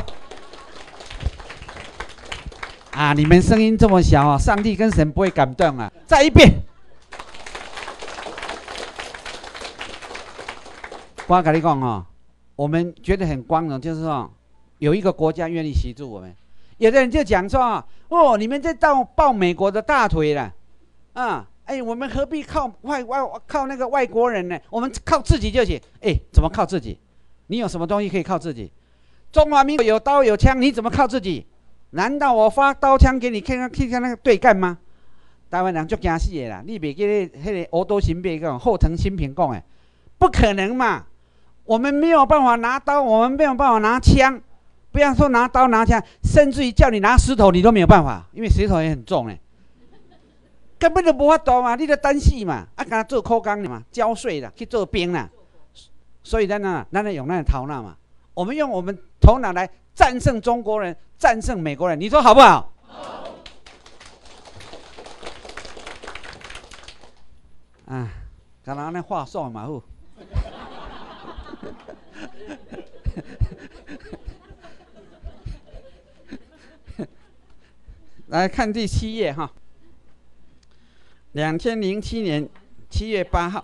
啊！你们声音这么小啊，上帝跟神不会感动啊！再一遍。我跟你讲我们觉得很光荣，就是说有一个国家愿意协助我们。有的人就讲说你们在抱美国的大腿了。我们何必靠那个外国人呢？我们靠自己就行。怎么靠自己？你有什么东西可以靠自己？中华民国有刀有枪，你怎么靠自己？难道我发刀枪给你看那个对干吗？台湾人就惊死的啦！你别给那个欧都新别讲后藤新平讲的，不可能嘛！我们没有办法拿刀，我们没有办法拿枪，不要说拿刀拿枪，甚至于叫你拿石头你都没有办法，因为石头也很重根本就无法度嘛，你就等死嘛，跟他做苦工嘛，交税啦，去做兵啦。所以咱用咱的头脑嘛，我们用我们头脑来战胜中国人，战胜美国人，你说好不好？好。刚刚那话说嘛好。来看第7页2007年7月8号，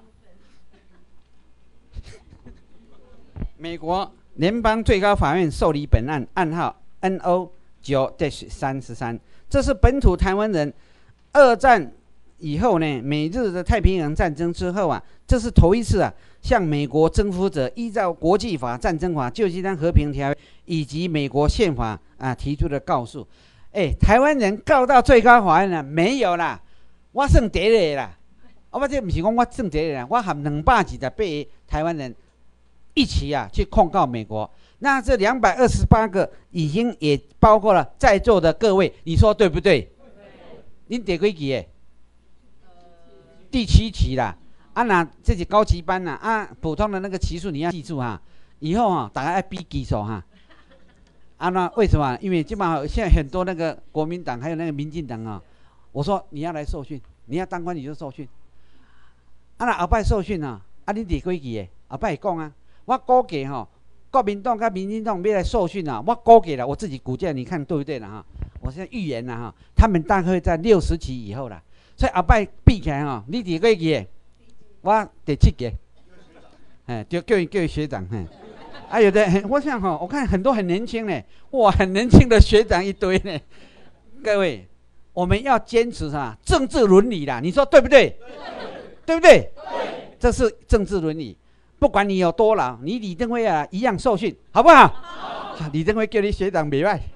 美国联邦最高法院受理本案，案号 NO9-33。这是本土台湾人二战以后呢，美日的太平洋战争之后这是头一次向美国征服者依照国际法、战争法、旧金山和平条约以及美国宪法提出的告诉。台湾人告到最高法院了没有啦？我算第一个啦，我这不是讲我算第一个啦，我和228个台湾人一起去控告美国。那这228个已经也包括了在座的各位，你说对不对？您第几期？第7期啦。那这是高级班啦，普通的那个期数你要记住以后大家要比基础那为什么？因为基本上现在很多那个国民党还有那个民进党我说你要来受训，你要当官你就受训。那后摆受训你第几期？后摆讲我估计国民党跟民进党要来受训我估计了，我自己估计，你看对不对了我现在预言了他们大概会在60期以后了。所以后摆比起来你第几期？我第7期。就叫伊学长有的我想我看很多很年轻呢，哇，很年轻的学长一堆呢。各位，我们要坚持政治伦理啦，你说对不对？对不对？这是政治伦理。不管你有多老，你李登辉一样受训，好不好？好。李登辉叫你学长没坏。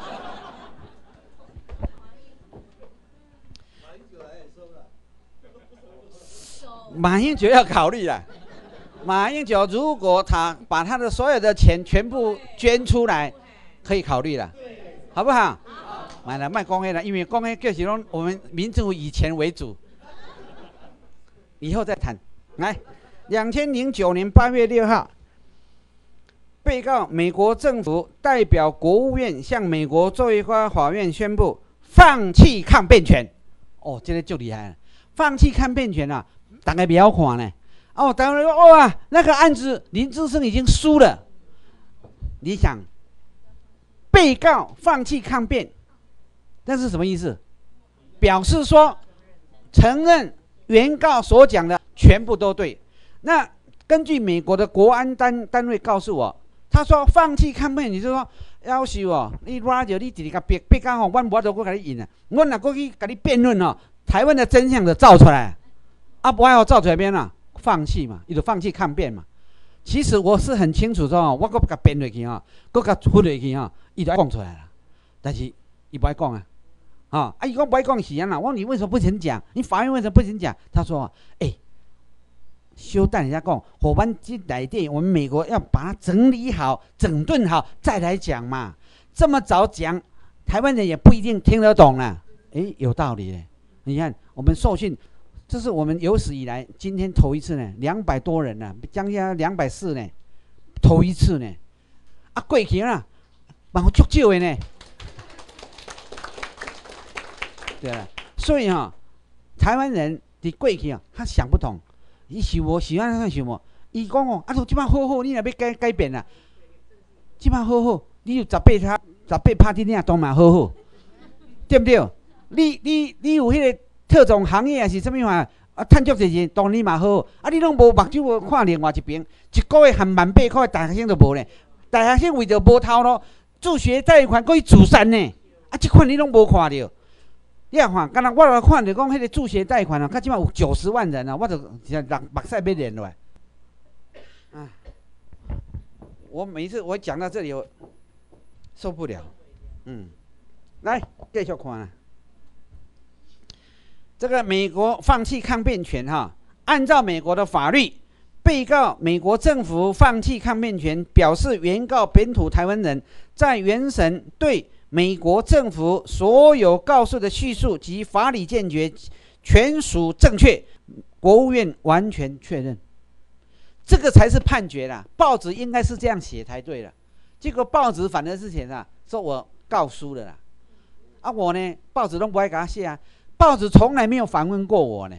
马英九要考虑了。马英九如果他把他的所有的钱全部捐出来，可以考虑了，好不好？买了卖公黑了，因为公黑就是说我们民政府以钱为主，以后再谈。来，2009年8月6号，被告美国政府代表国务院向美国最高法院宣布放弃抗辩权。这个就厉害了，放弃抗辩权大家不要看呢。当然说那个案子林志胜已经输了。你想，被告放弃抗辩，那是什么意思？表示说承认原告所讲的全部都对。那根据美国的国安单位告诉我，他说放弃抗辩，你就说要求你拉着你自己个被告我无法度跟你赢我若过去跟你辩论台湾的真相就造出来，不要造出来边放弃嘛，伊就放弃抗辩嘛。其实我是很清楚说我搁甲辩落去搁甲混落去伊就讲出来了。但是伊不爱讲啊，伊讲不爱讲是安啦，我说你为什么不肯讲？你法院为什么不肯讲？他说，休等人家讲，伙伴进来电，我们美国要把它整理好、整顿好再来讲嘛。这么早讲，台湾人也不一定听得懂啦。有道理嘞。你看我们受训，这是我们有史以来今天头一次呢，200多人呢，将近240呢，头一次呢。过去啦，蛮足少的呢。对了，所以台湾人伫过去他想不通。伊想无喜欢想无，伊讲就即摆好好，你若要改变啦，即摆好好，你有18趴的领当嘛好好，对不对？你有迄个特种行业还是什么话趁足侪钱，当然嘛好好。你拢无目睭无看另外一边，一个月含18000块，大学生都无呢。大学生为着无头路，助学贷款搁去自杀呢。即款你拢无看到。你啊看，敢若我看着讲，迄个助学贷款到即摆有90万人我就目屎要连落来。我每一次我讲到这里，我受不了。来继续看这个美国放弃抗辩权按照美国的法律，被告美国政府放弃抗辩权，表示原告本土台湾人在原审对美国政府所有告诉的叙述及法理见解全属正确，国务院完全确认，这个才是判决啦。报纸应该是这样写才对了，结果报纸反而是写说我告输了啦。我呢，报纸都不爱给他写报纸从来没有访问过我呢。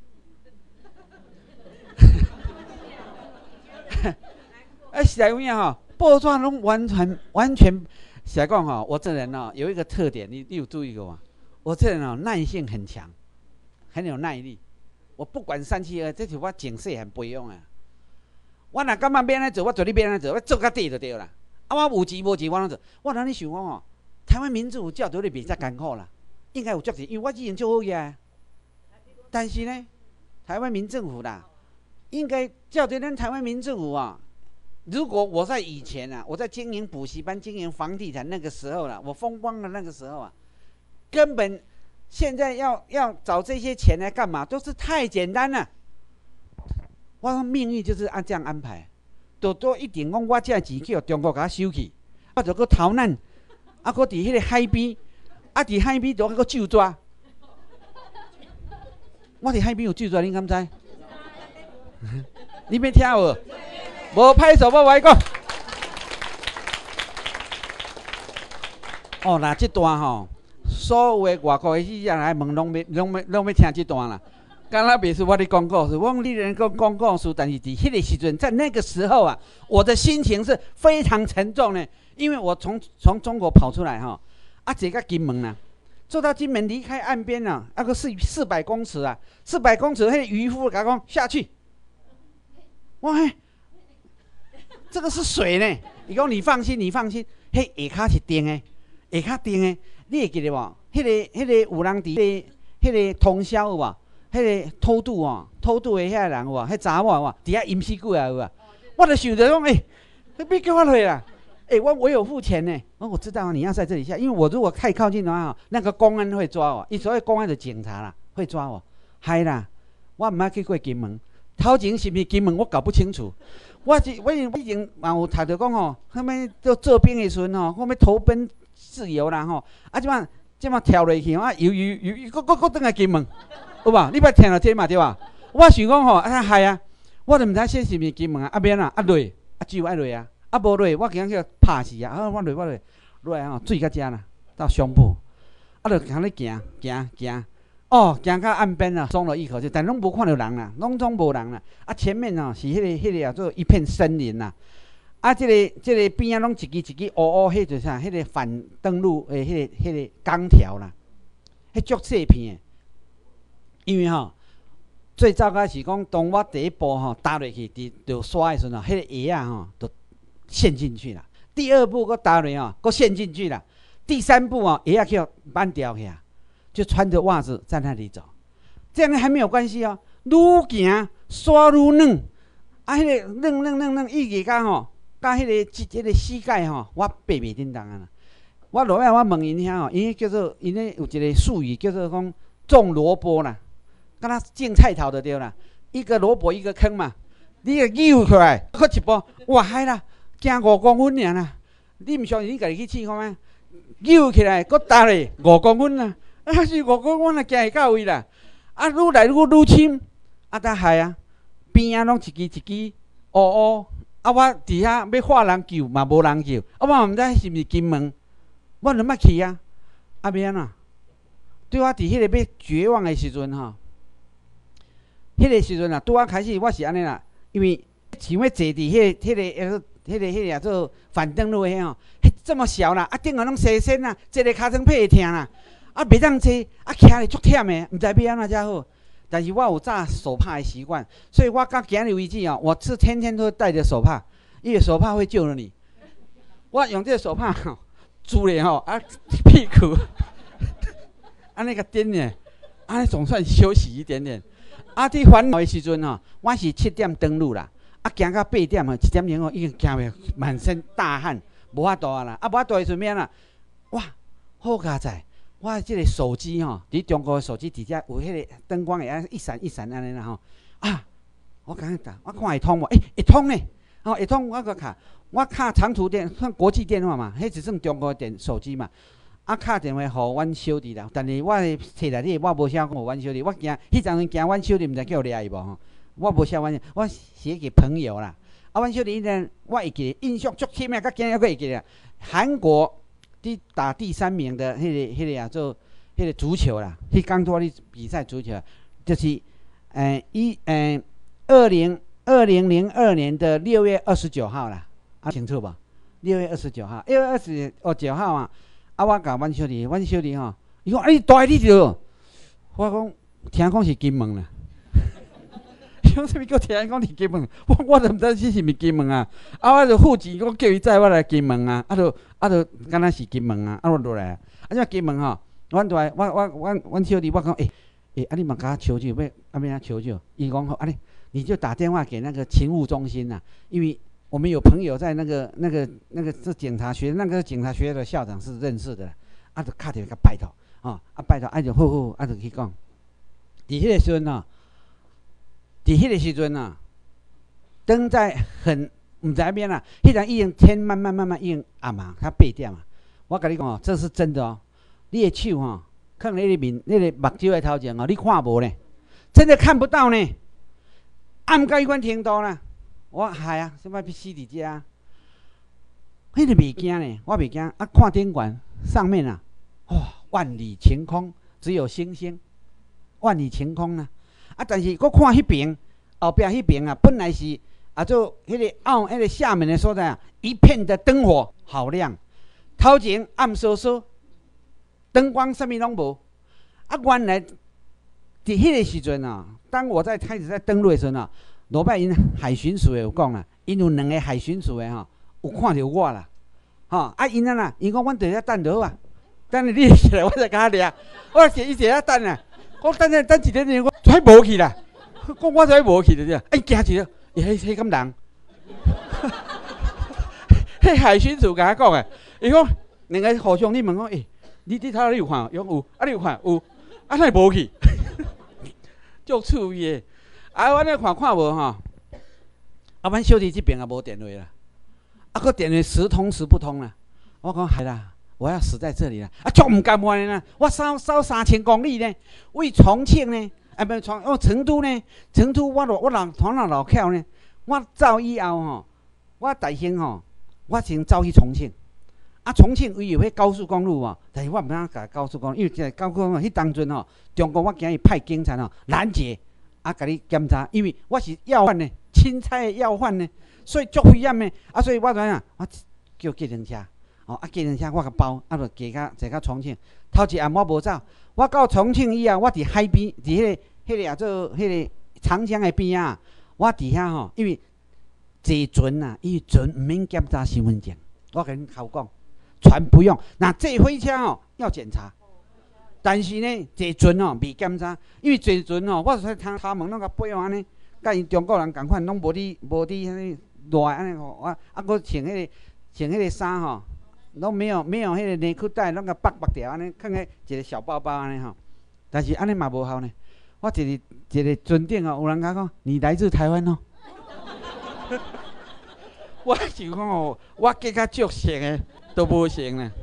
实在有影报纸拢完全。实在讲我这人有一个特点，你有注意过吗？我这人耐性很强，很有耐力。我不管372，这是我警示很不用我若感觉要安尼做，我做你要安尼做，我做到底就对啦。我有钱无钱我拢做。我哪里想讲台湾民主照道理袂遮艰苦啦，应该有足钱，因为我已经做好个。但是呢，台湾民政府啦，应该照对咱台湾民政府如果我在以前我在经营补习班、经营房地产那个时候我风光的那个时候根本现在要找这些钱来干嘛，都是太简单了。我说命运就是这样安排，都一定讲我这钱去中国给他收去，我就搁逃难，搁伫迄个海边，伫海边就搁就抓。我伫海边有就抓，你敢知？你没听无？无拍手，我讲。那这段所有的外国的记者来问，拢要听这段啦。刚才别说我咧讲故事，我讲你人讲故事，但是伫迄个时阵，在那个时候我的心情是非常沉重的，因为我从中国跑出来坐到金门坐到金门离开岸边个是400公尺400公尺，迄个渔夫甲讲下去，我这个是水呢。伊讲你放心，迄下骹是钉的，下骹钉的，你会记得无？迄个有人伫迄个通宵有无？迄个偷渡的遐人有无？迄查某有无？伫遐淹死过有无？我就想着讲，你别叫我落啦。我有付钱呢。我知道你要在这里下，因为我如果太靠近的话那个公安会抓我。所谓公安的警察啦，会抓我。嗨啦，我唔爱去过金门。头前是不是金门？我搞不清楚。我已经有读着讲后尾做兵的时阵后尾投奔自由啦即摆跳落去游，搁转来金门，有无？你捌听到这嘛对吧？我想讲害我都唔知说是不是金门免落只有爱落无落我惊叫拍死我落水到遮啦，到胸部，就行咧行，行到岸边松了一口气，但拢无看到人啦，拢总无人啦。前面是迄个做一片森林啦。这个边拢一支乌，迄就是啥？迄个反登陆的迄个钢条啦，迄足细片的。因为最糟糕是讲，当我第一步踏落去就刷的时阵迄个鞋就陷进去了。第二步搁踏落去搁陷进去了。第三步鞋去扳掉去就穿着袜子在那里走，这样还没有关系愈行刷愈软，迄个软，一直到迄个膝盖我爬袂叮当啦。 我落尾我问因遐吼，因叫做因咧有一个术语叫做讲种萝卜啦，敢若种菜头就对啦，一个萝卜一个坑嘛，你个扭起来，搁一步，哇嗨啦，行5公分尔啦，你毋相信你家己去试看觅，扭起来搁搭咧5公分啦，啊是5公分啊，行会到位啦，啊愈来愈深，啊搭海啊，边仔拢一支一支乌乌，啊我伫遐要喊人救嘛无人救，啊我毋知是毋是金门。我就捌去啊，啊要安怎？对我伫迄个要绝望的时阵吼，迄个时阵啊，拄啊开始我是安尼啦，因为想要坐伫迄个做反登陆的吼，这么小啦，啊顶下拢西身啦，坐咧骹床皮会痛啦，啊袂当坐，啊徛咧足忝的，毋知要安怎才好。但是我有炸手帕的习惯，所以我到今日为止哦，我是天天都带着手帕，因为手帕会救了你。我用这个手帕吼。煮咧吼，啊屁股，安尼个点呢，安尼总算休息一点点。啊，伫烦恼的时阵吼，我是7点登陆啦，啊行到8点吼，1点钟后已经行袂满身大汗，无法度啊啦，啊无法度的时阵咩啦？哇，好佳哉！我即个手机吼，伫中国的手机底下有迄个灯光会安一闪一闪安尼啦吼，啊，我感觉到，我看会通无？会通呢，哦会通，我个卡。我卡长途电，算国际电话嘛，迄只算中国电手机嘛。啊，打电话互阮小弟啦，但是我摕来你，我无写讲互阮小弟，我惊迄阵阵惊阮小弟毋知叫掠伊无吼。我无写阮，我写给朋友啦。啊，阮小弟呢，我会记印象足深啊，甲今日还会记咧。韩国伫打第3名的迄个啊，做迄个足球啦，去刚多哩比赛足球，就是2002年的6月29号啦。啊，清楚吧？6月29号，6月29号啊！啊，我甲阮小弟吼，伊讲：“你大你着。”我讲：“听讲是金门啦。”伊讲：“啥物叫听讲是金门？”我都毋知是毋是金门啊！啊，我就付钱，我叫伊载我来金门啊！啊，就敢若是金门啊！啊，我落来啊！啊，这金门吼，阮小弟我讲：“啊，你嘛甲我求救，要安求救？”伊讲：“好，你就打电话给那个勤务中心啦，因为。”我们有朋友在那个是警察学，那个警察学院的校长是认识的，啊，就打电话甲拜托，啊拜托，啊就好，啊就去讲。伫迄个时阵啊，灯在很毋知边啦，迄阵已经天慢慢已经暗啊，较8点啊。我甲你讲哦，这是真的哦，你的手吼，放在你面，你的目睭的头前哦，你看无呢，真的看不到呢，暗到迄款程度啦。我害啊，什么要死伫遮？迄个袂惊呢，我袂惊。啊，看顶管上面啊，哇，万里晴空，只有星星，万里晴空啊。啊，但是我看迄边后壁迄边啊，本来是做迄个迄个厦门的所在啊，一片的灯火，好亮。头前暗飕飕，灯光什么拢无。啊，原来伫迄个时阵啊，当我开始在登陆的时阵啊。罗拜因海巡署的有讲啦，因有2个海巡署的吼，有看到我啦，吼啊因啊啦，因讲阮伫遐等着啊，等你起来我才甲掠，我伊伫遐等啊，我等1点钟我才无去啦，讲我才无去着，惊一个，迄敢人，迄海巡署甲我讲诶，伊讲2个互相你问讲，你头你有看？伊讲有，啊你有看？有，啊哪会无去？足趣味诶。啊，阮咧看无吼，啊，阮小弟这边也无电话啦，啊，个电话时通时不通啦。我讲系啦，我要死在这里啦，啊，足唔甘愿啦，我走3000公里呢，为重庆呢，不成都呢，成都我团老巧呢，我走以后吼，我大兴吼，我先走去重庆，啊，重庆伊有迄高速公路哦，但是我唔通甲高速公路，因为这高速公路迄当阵吼，中国我今日派警察吼拦截。啊，甲你检查，因为我是要犯呢，钦差的要犯呢，所以足危险的。啊，所以我怎样？我叫计程车，哦，啊，计程车我甲包，啊，就坐到重庆。头一暗我无走，我到重庆以后，我伫海边，伫迄个做迄个长江的边啊，我伫遐吼，因为坐船啊，因为船毋免检查身份证，我甲恁口讲，船不用，那坐飞车哦要检查。但是呢，坐船哦未检查，因为坐船哦，我说他们拢甲背安尼，甲因中国人共款，拢无伫迄个热安尼吼，啊，搁穿迄个衫吼， 拢没有迄个内裤带，拢个绑条安尼，放喺一个小包包安尼吼。但是安尼嘛无效呢。我一个尊顶哦，有人甲讲你来自台湾哦。我就讲哦，我计较足色的都无成呢。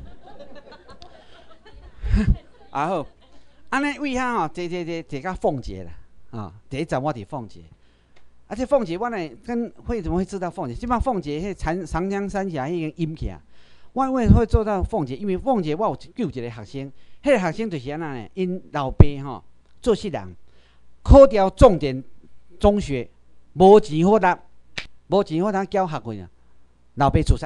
啊好，安尼为遐吼，坐到凤姐啦，啊，第一站我伫凤姐。而且凤姐，我呢跟为什么会知道凤姐？基本上凤姐迄长江三峡迄个阴起啊，我为什么会做到凤姐？因为凤姐我有救一个学生，迄个学生就是安那呢，因老爸吼做事人，考调重点中学，无钱好答，无钱好通缴学费啊，老爸自杀。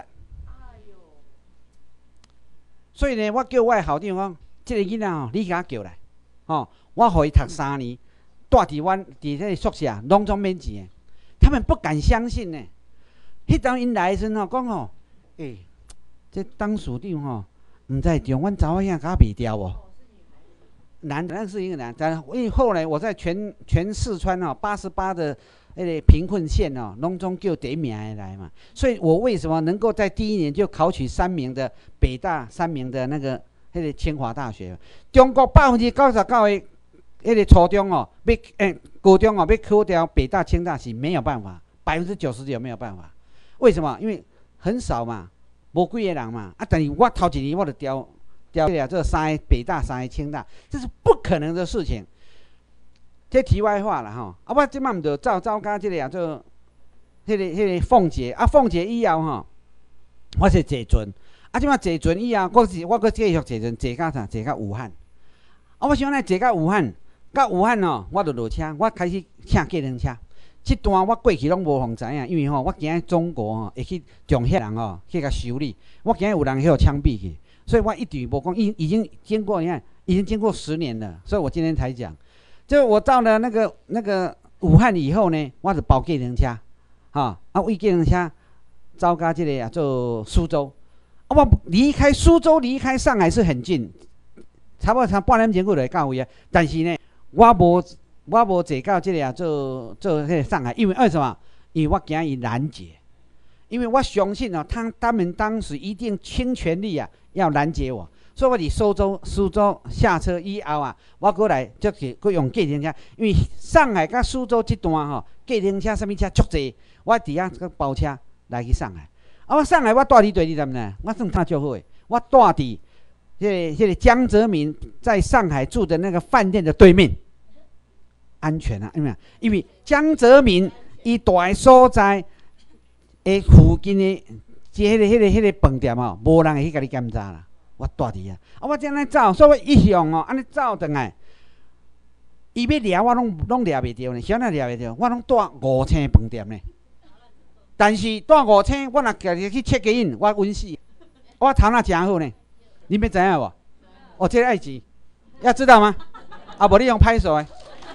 所以呢，我叫我的校长讲，这个囡仔吼，你甲叫来，吼，我互伊读3年，住伫阮伫迄个宿舍，拢总免钱的。他们不敢相信呢。迄当因来的时候，讲吼，这当署长吼，唔知中阮查某囝甲袂掉哦。男的，那是一个男，但因为后来我在全四川哦，88的那个贫困县哦，拢总叫第一名的来嘛。所以我为什么能够在第一年就考取3名的北大，3名的那个清华大学？中国99%的那个初中哦，高中哦，要考掉北大、清大是没有办法，99%没有办法。为什么？因为很少嘛，无几个人嘛。啊，但是我头一年我就调了这3个北大、3个清大，这是不可能的事情。这题外话了哈。啊，我即摆唔就走到这个啊，做迄个凤姐啊，凤姐以后哈，我是坐船。啊，即摆坐船以后，我搁继续坐船，坐到啥？坐到武汉。啊，我想来坐到武汉。到武汉哦，我就落车，我开始请计程车。这段我过去拢无互知影，因为吼，我惊中国吼会去中遐人吼去甲修理，我惊有人去互枪毙去，所以我一直无讲。已经经过，你看，已经经过10年了，所以我今天才讲。就我到了那个武汉以后呢，我就包计程车，啊，为计程车走到这个啊做苏州。啊，我离开苏州，离开上海是很近，差不多半年前我就到位啊，但是呢。我无坐到这个啊，做迄个上海，因为什么？因为我惊伊拦截，因为我相信哦，他们当时一定倾全力啊，要拦截我，所以我伫苏州下车以后啊，我过来就是搁用计程车，因为上海甲苏州这段吼，计程车什么车足济，我伫遐个包车来去上海。啊，我上海我住伫对伫呢，我算他足好诶，我住伫迄个江泽民在上海住的那个饭店的对面。安全啊，因为江泽民伊住的所在的附近的迄个饭店哦，无人会去甲你检查啦。我住伫遐，啊，我这样走，所以我一向哦，安尼走转来，伊要掠我拢掠袂着呢，啥人掠袂着？我拢住5星饭店呢。但是住5星，我若家己去check in，我稳死。我头脑真好呢，你要知影无？我这个爱钱，要知道吗？啊，无你用拍手诶。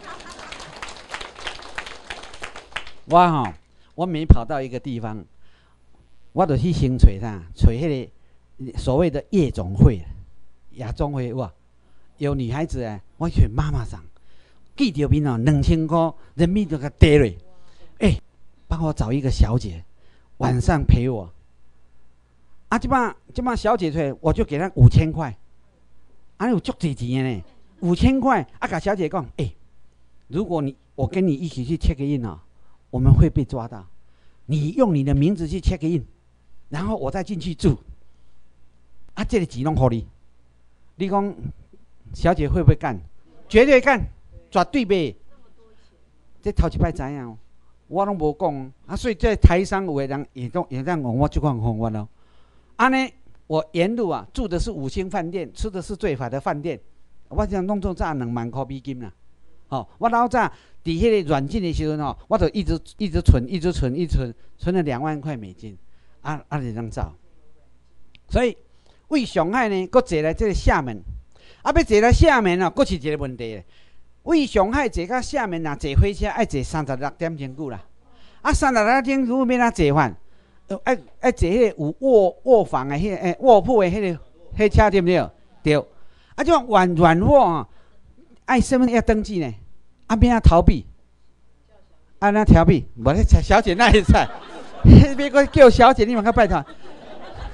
我每跑到一个地方，我就去先找啥，找迄个所谓的夜总会、夜总会哇，有女孩子我选妈妈桑，记着面哦，2000块人民币就给跌落，帮我找一个小姐，晚上陪我。啊，这帮小姐出来，我就给她5000块，有足济钱呢，5000块，甲小姐讲，如果我跟你一起去 check in 哦。我们会被抓到，你用你的名字去 check in， 然后我再进去住。啊，这个钱拢给你。你讲小姐会不会干？绝对干，绝对袂。这头一摆知影，我拢无讲啊。所以在台上有的人也这样讲我这款方法咯。安尼，我沿路啊住的是5星饭店，吃的是最好的饭店。我这样弄做赚2万块美金啦。我老早伫迄个软禁的时阵吼，我就一直存了2万块美金，就这样走。所以为上海呢，搁坐来这个厦门，要坐来厦门搁是一个问题。为上海坐到厦门坐火车要坐36点钟久啦。36点钟要哪坐法？要坐迄个有卧房的卧铺的迄个车对不对？对。这种软卧身份要登记呢。要逃避？那逃避？无咧，小姐那一菜，别个叫小姐，你嘛较拜托。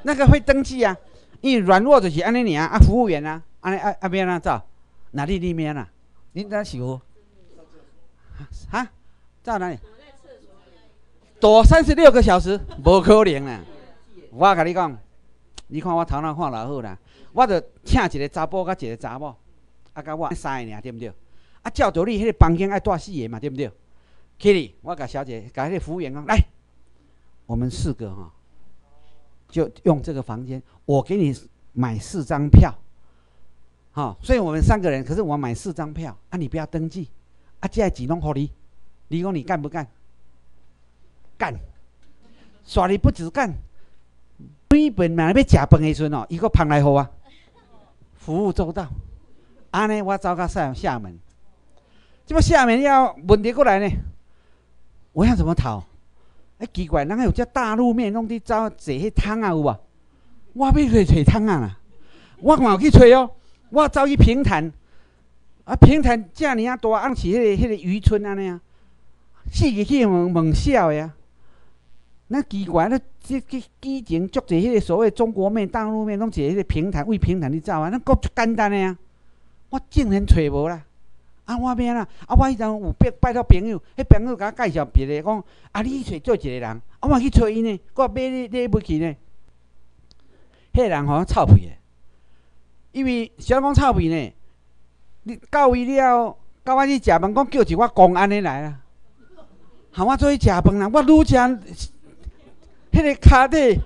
那个会登记啊，因为软弱就是安尼尔啊，服务员啊，安尼啊边啊走，哪里里面啊？你哪是有？啊？走哪里？躲36个小时，无可能啦！我甲你讲，你看我头脑看老好啦，我就请一个查甫甲一个查某，啊，甲我3个尔，对不对？啊，照道理迄个房间爱住4个嘛，对不对？去哩，我甲小姐，甲迄个服务员讲，来，我们4个哈，就用这个房间，我给你买4张票，好，所以我们3个人，可是我买4张票，啊，你不要登记，啊，这钱拢给你，你讲你干不干？干，耍你不止干，每本买要食饭的时阵哦，伊个捧来给我，服务周到，安尼我走到厦门，这么厦门要问题过来呢，我要怎么逃？奇怪，人有只大陆面拢伫走坐迄汤啊有无？我要去找汤啊啦，我嘛有去找哦，我走去平潭，啊平潭遮尔啊大，按是迄个渔村安尼啊，4个去问小的啊，那奇怪，那以前足侪迄个所谓中国面、大陆面，拢坐迄个平潭为平潭去走啊，那够简单的啊，我竟然找无啦。啊，我变啦！啊，我迄阵有拜托朋友，迄朋友甲我介绍别个，讲啊，你去找一个人，啊，我去找伊呢，我买礼物去呢。迄个人吼臭屁的，因为啥讲臭屁呢？你到位了，到我去食饭，讲叫一我公安的来啦，喊我做去食饭啦，我愈食，迄个骹底，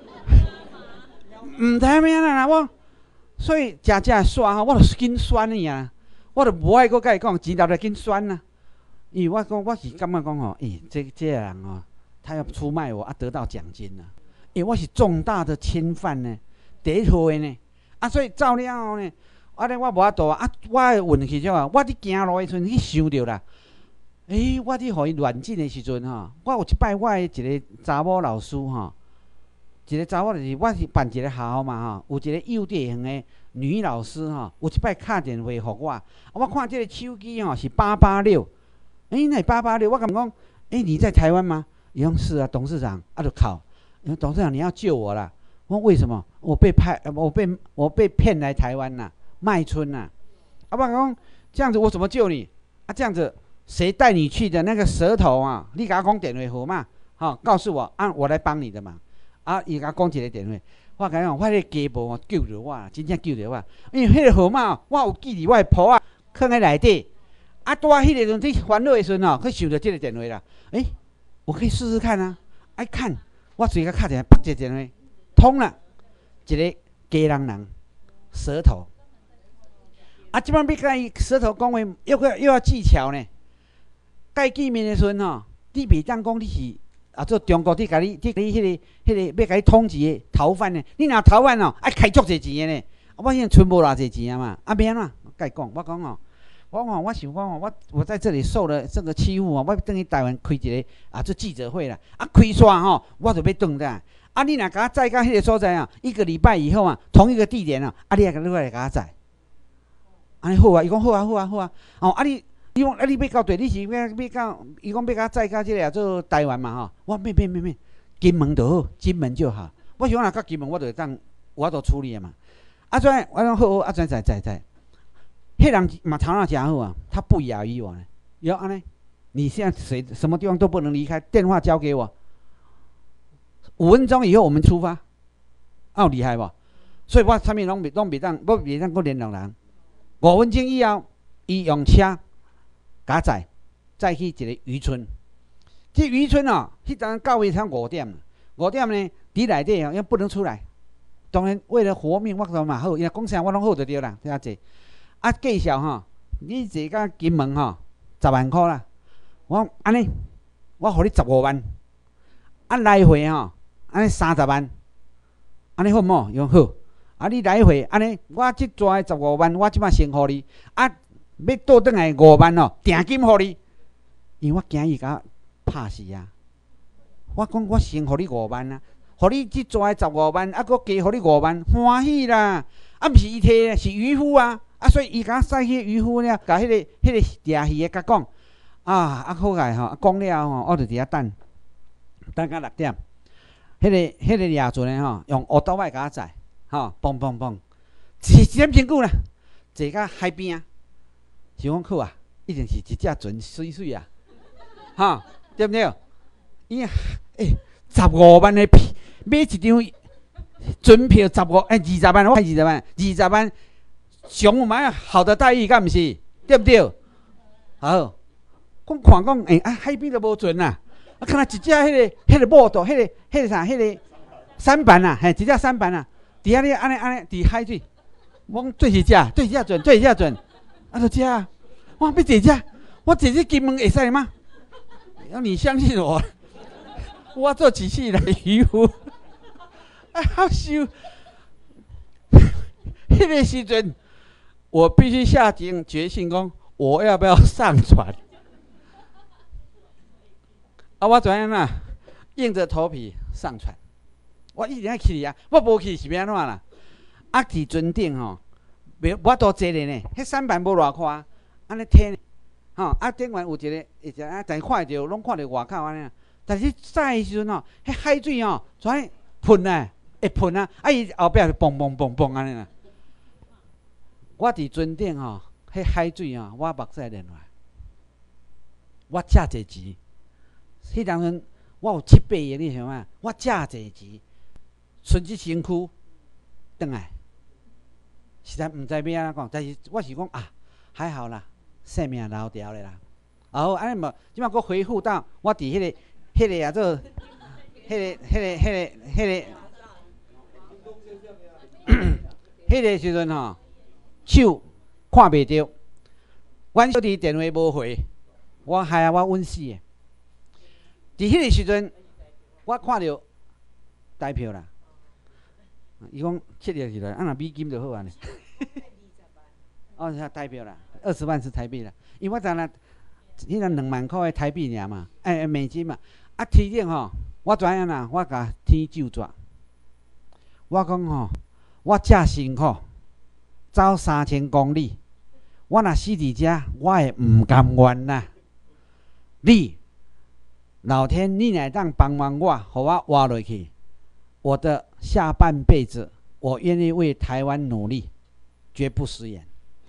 毋知咩啦，我所以食煞吼，我就紧酸的呀。我就无爱阁甲伊讲，钱留来紧选啦。因为我讲，我是感觉讲吼，这个人哦，他要出卖我啊，得到奖金啦。因为我是重大的侵犯呢，第一号的呢。啊，所以走了后呢，啊咧我无法度啊，我的运气怎啊？我伫行路的时阵去想着啦。我伫互伊软禁的时阵吼，我有一摆我的一个查某老师吼，一个查某就是我是办一个学校嘛吼，有一个幼稚园的。女老师吼，有一摆打电话互我，我看这个手机吼是886，那是886，我敢讲，你在台湾吗？伊讲是啊，董事长，啊就靠，董事长你要救我啦！我说为什么？我被骗来台湾啦，卖春啦！我讲这样子我怎么救你？啊这样子谁带你去的那个舌头啊？你给他讲电话号码，告诉我，我来帮你的嘛。啊，伊甲讲一个电话。我甲伊讲，我迄个家婆救着我，真正救着我。因为迄个号码我有记伫我的簿啊，放在内底。啊，拄迄个阵伫烦恼的时阵去想着这个电话啦。我可以试试看啊！爱看，我随甲敲一下，啪一个电话，通了。一个家人舌头。啊，即摆要甲伊舌头讲话，又要技巧呢。甲伊见面的时阵你袂当讲你是。做中国伫甲你迄个要甲你通缉逃犯呢？你若逃犯爱开足侪钱的呢。我现在存无偌侪钱啊嘛。要安怎？我甲伊讲，我讲我想讲我在这里受了这个欺负我要等去台湾开一个做记者会啦。开煞我就要转来。你若甲我载到迄个所在1个礼拜以后同一个地点你来甲我载。安尼好啊？伊讲好啊，好啊，好啊。伊讲你要到对，你是要到？伊讲要甲载到这个做台湾嘛我免，金门就好，金门就好。我想若到金门，我就当我都处理嘛。我讲好，在。迄人嘛头脑真好啊，他不亚于我呢。要安尼，你现在什么地方都不能离开，电话交给我。5分钟以后我们出发，有厉害无？所以我啥物拢袂当，我袂当搁联络人。5分钟以后，伊用车。甲载去一个渔村，这渔村迄阵到位才5点，5点呢，伫内底也不能出来。当然为了活命，我讲嘛好，因为讲啥我拢好就对啦，听者。介绍你坐到金门10万块啦。我讲安尼，我互你15万，来回安尼30万，安尼好唔好？伊讲好。你来回安尼，我即抓的15万，我即摆先互你。要倒转来5万定金互你，因为我惊伊甲拍死啊！我讲我先互你5万啊，互你即抓的15万，搁加互你5万，欢喜啦！毋是伊摕，是渔夫啊！所以伊甲使去渔夫了，甲迄个掠鱼的甲讲好个讲了我就伫遐等到6点。迄迄个掠船的吼，用乌刀仔甲我载，吼，嘣嘣嘣，一点钟久啦，坐到海边啊，想讲好啊，一定是一只船水水啊，吼，对不对？伊15万的票，买一张船票20万，我20万，上有蛮好的待遇，敢毋是？对不对？好，讲看讲，海边都无船啦。看到一只迄个摩托，迄个啥，迄个舢板啊，一只舢板啊，底下咧安尼伫海水，我讲做一只船，就这啊，我要坐这，我坐这金门会使吗？你相信我，我做一世来渔夫，好笑。迄个时阵，我必须下定决心讲，我要不要上船？我怎样啊？硬着头皮上船，我一定要去啊！我无去是要安怎啦？伫船顶吼，我多坐咧呢。迄舢板无偌宽，安尼天吼，顶完有一个，但看着拢看着外口安尼。但是载的时阵吼，迄海水吼，全喷啊，会喷啊！伊后壁就嘣嘣嘣嘣安尼啦。我伫船顶吼，迄海水吼，我目屎流来，我遮侪钱。迄当阵我有7、8亿，你想啊？我遮侪钱，存一身躯，转来，实在毋知要安怎讲。但是我是讲啊，还好啦，性命留条咧啦。然后安尼无，即摆佫恢复到我伫迄个啊做，迄个时阵吼，手看袂着，阮小弟电话无回，我害啊我稳死诶。伫迄个时阵，我看到台票啦。伊讲切了起来，若美金就好安尼。台票啦，20万是台币啦。因为我知影，迄个2万块的台币尔嘛，美金嘛。天顶吼，我知影啦，我甲天咒诅。我讲吼，我遮辛苦，走3000公里，我若死伫遮，我会毋甘愿啦。你。老天，你乃当帮忙我，互我活落去。我的下半辈子，我愿意为台湾努力，绝不食言。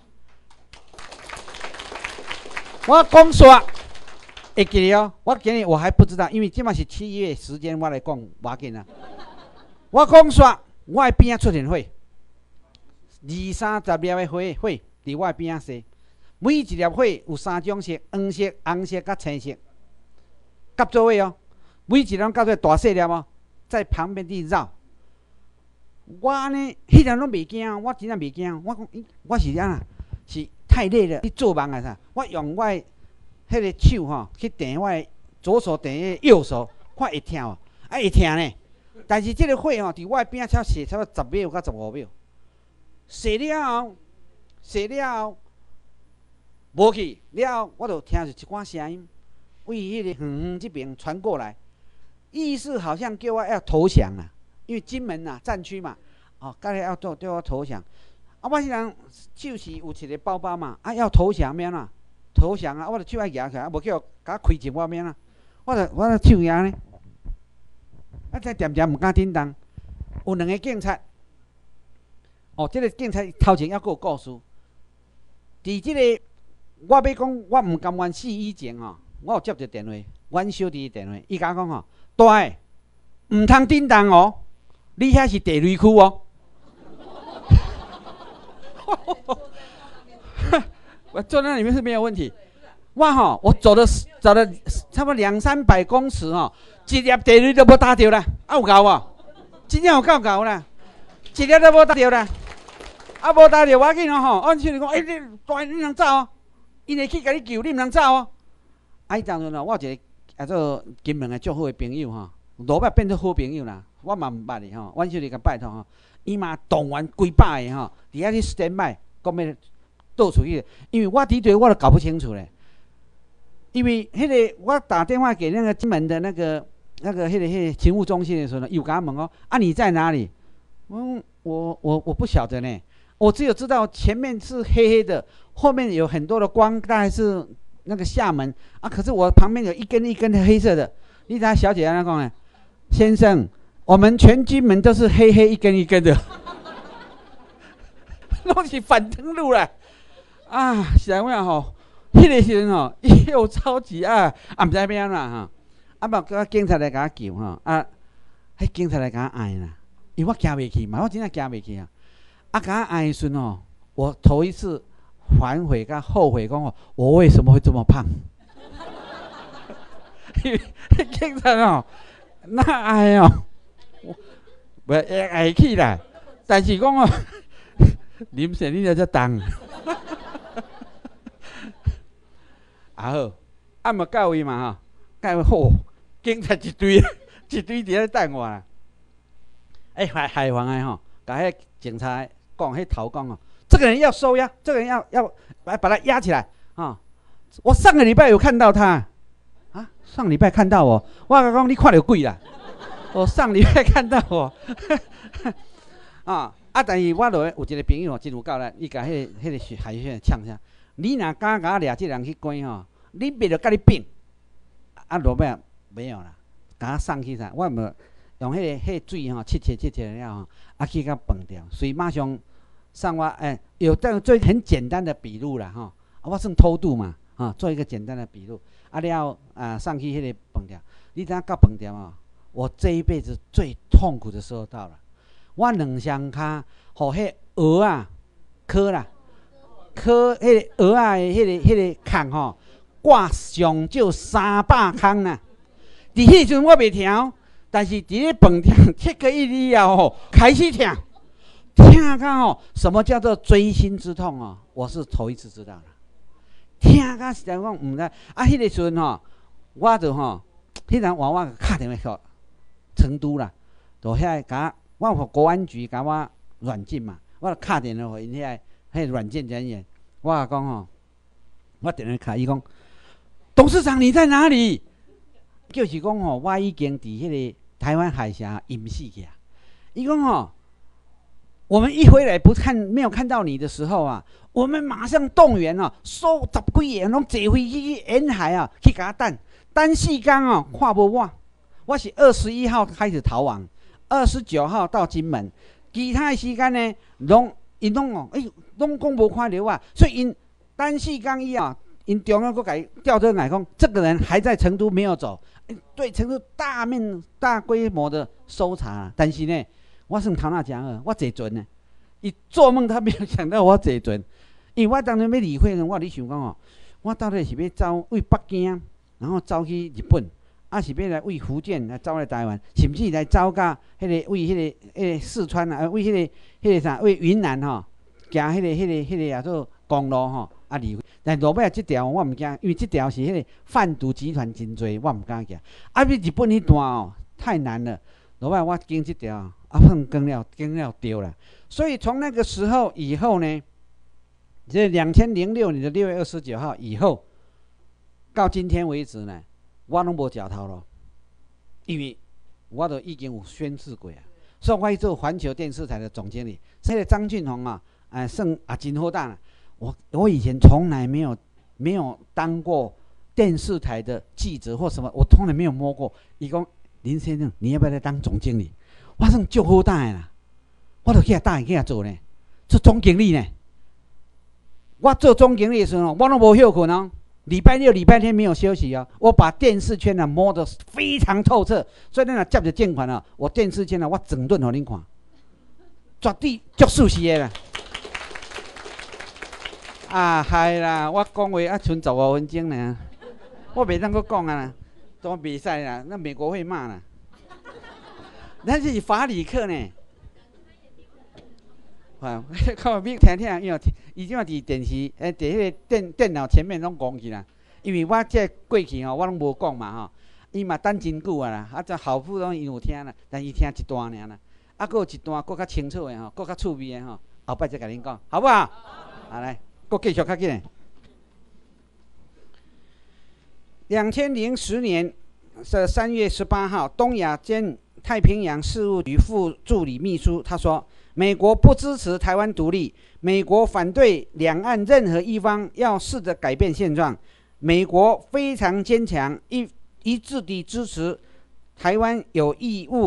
我讲煞，会记哦。我今日我还不知道，因为即马是7月时间，我来讲无要紧啊。我讲煞，我的边仔出现火，20-30粒的火伫我的边仔生，每一粒火有3种色：黄色、红色、甲青色。夹做位哦，每一粒夹做大细粒哦，在旁边地绕。我安尼，迄阵拢袂惊，我真正袂惊。我讲，我是安那，是太累了，你做梦啊啥？我用我迄个手吼去电我的左手电迄右手，看会痛哦，会痛呢。但是这个火吼，伫我的边仔射差不多10秒到15秒，射了后，无去了后，我就听着一寡声音。为迄个这边传过来，意思好像叫我要投降啊，因为金门啊战区嘛，刚才要叫我投降。我迄人手是有一个包包嘛，要投降免啊？投降啊！我就手爱举起来，无叫甲开一我免啊？我手举呢，再点毋敢叮当。有2个警察，这个警察头前还佫有故事。伫这个我要讲我毋甘愿死以前哦。我有接到电话，阮小弟电话，伊甲我讲吼，大诶，毋通叮当哦，你遐是地雷区哦。我坐在里面是没有问题。我走了差不多200-300公尺哦，一粒地雷都无打着啦，有够无？真正有够够啦，一粒都无打着啦，无打着我紧哦吼，阮小弟讲，你大你通走哦，因会去甲你救，你毋通走哦。伊当阵我有一个做金门的足好的朋友吼，落摆变做好朋友啦。我嘛毋捌伊吼，阮小弟甲拜托吼，伊嘛动员几百个吼，伫遐去 stand by， 讲要倒出去。因为我伫对我都搞不清楚咧，因为迄个我打电话给那个金门的那个勤务中心的时候呢，有甲我问哦，你在哪里？我不晓得呢，我只有知道前面是黑黑的，后面有很多的光，大概是。那个厦门可是我旁边有一根一根的黑色的。你知道小姐安怎讲呢？先生， 我们全金门都是黑黑一根一根的，拢是反登陆啦。啊，想想吼，迄个时阵吼，伊又超级啊，唔知变啦哈。啊，无警察来甲我救吼，啊，迄警察来甲我爱啦，因为我行袂去嘛，我真正行袂去啊。啊，甲我爱的时阵吼，我头一次反悔甲后悔，讲哦，我为什么会这么胖？警察哦，那爱哦。不会去啦，但是讲哦，林先你就重，啊好，啊嘛到位嘛吼，到位好，警察一堆伫咧等我啦。海防的吼，甲迄警察讲，迄头讲哦，这个人要收押，这个人要把他押起来啊！我上个礼拜有看到他，啊，上礼拜看到我讲你看到鬼啦。我上礼拜看到我，但是我有一个朋友真有够力，伊甲迄个海员呛声，你若敢甲我掠这人去关吼，你袂着甲你拼。啊，落尾没有啦，甲我送去啥？我无用迄个水吼，切了吼，啊去甲放掉，所以马上送我有这做很简单的笔录啦吼，我算偷渡嘛，做一个简单的笔录，啊了送去迄个放掉，你知影到放掉哦？我这一辈子最痛苦的时候到了，我两双脚，互迄鹅啊，蚵啦，蚵迄个鹅啊的迄个空吼，挂上少300空啦。伫迄阵我袂疼，但是伫咧饭店7个月以后吼，开始疼，疼到吼，什么叫做锥心之痛哦？我是头一次知道啦，疼到实在讲唔知。迄个时阵吼，我就吼，迄人换我敲电话去。成都啦，就遐甲我互国安局甲我软禁嘛，我就敲电话互因遐软件人员，我讲吼，我电话敲伊讲，董事长你在哪里？就是讲吼，我已经伫迄个台湾海峡淹死去啊。伊讲吼，我们一回来没有看到你的时候啊，我们马上动员哦，收10几个人拢坐飞机去沿海啊，去甲等4天哦，看无我。我是21号开始逃亡，29号到金门，其他的时间呢，因拢讲无看到我，所以因等4天以后，因中央阁甲调查来讲，这个人还在成都没有走，对成都大规模的搜查，但是呢，我算头脑真好，我坐船呢，伊做梦他没有想到我坐船，因为我当初要离开呢，我咧想讲哦，我到底是要走为北京，然后走去日本。是要来为福建来走来台湾，甚至来走到迄个为迄个四川啊，为迄个啥为云南吼，行迄个叫做公路吼离开。但落尾这条我唔惊，因为这条是迄个贩毒集团真多，我唔敢行。比日本迄段哦太难了，落尾我经这条更了丢了。所以从那个时候以后呢，这2006年的6月29号以后，到今天为止呢。我拢无食头咯，因为我都已经有宣誓过啊，所以我去做环球电视台的总经理。这个张俊宏啊，算真好当啦。我以前从来没有当过电视台的记者或什么，我从来没有摸过。伊讲林先生，你要不要来当总经理？我算足好当的啦，我就去答应去做呢，做总经理呢。我做总经理的时候，我拢无休困哦。礼拜六、礼拜天没有休息哦，我把电视圈摸得非常透彻，所以接着捐款我电视圈我整顿给恁看，绝对足舒适的啦。系啦，我讲话剩15分钟呢，我袂当阁讲啊啦，怎么比赛啦？那美国会骂啦。那是法理课呢。看咪听，因为伊即马伫电视，伫迄个电脑前面拢讲去啦。因为我这过去我拢无讲嘛吼，伊嘛等真久啊啦。这后父拢伊有听啦，但伊听一段尔啦。佫有一段佫较清楚的吼，佫较趣味的吼，后摆再甲恁讲，好不好？好来，佫继续较紧。2010年3月18号，东亚兼太平洋事务局副助理秘书他说。美国不支持台湾独立，美国反对两岸任何一方要试着改变现状。美国非常坚强，一致地支持台湾有义务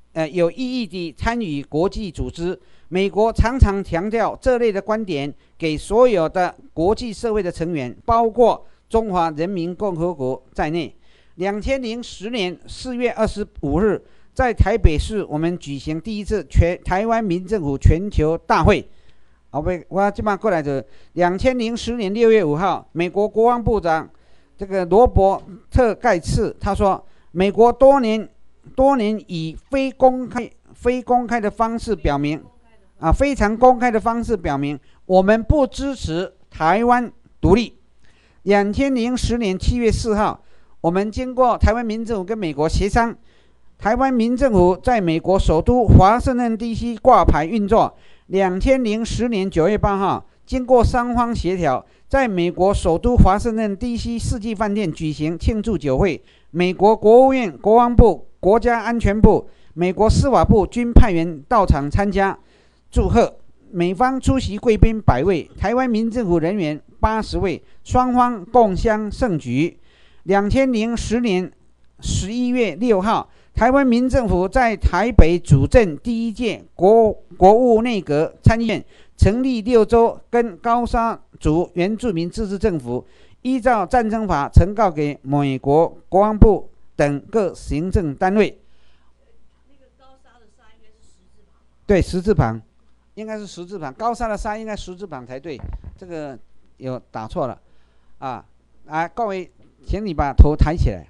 有意义地参与国际组织。美国常常强调这类的观点给所有的国际社会的成员，包括中华人民共和国在内。2010年4月25日，在台北市我们举行第一次台湾民政府全球大会。我这过来的2010年6月5号，美国国防部长这个罗伯特盖茨他说，美国多年以非公开的方式表明，非常公开的方式表明，我们不支持台湾独立。2010年7月4号，我们经过台湾民政府跟美国协商，台湾民政府在美国首都华盛顿 DC 挂牌运作。2010年9月8号，经过双方协调，在美国首都华盛顿 DC 世纪饭店举行庆祝酒会。美国国务院、国防部、国家安全部、美国司法部均派员到场参加祝贺。美方出席贵宾100位，台湾民政府人员80位，双方共襄盛举。2010年11月6号，台湾民政府在台北主政第一届国务内阁参议院，成立6州跟高沙族原住民自治政府，依照战争法呈告给美国国防部等各行政单位。 那个高沙的沙应该是十字旁。 对，十字旁，应该是十字旁。高沙的沙应该十字旁才对，这个有打错了各位，请你把头抬起来。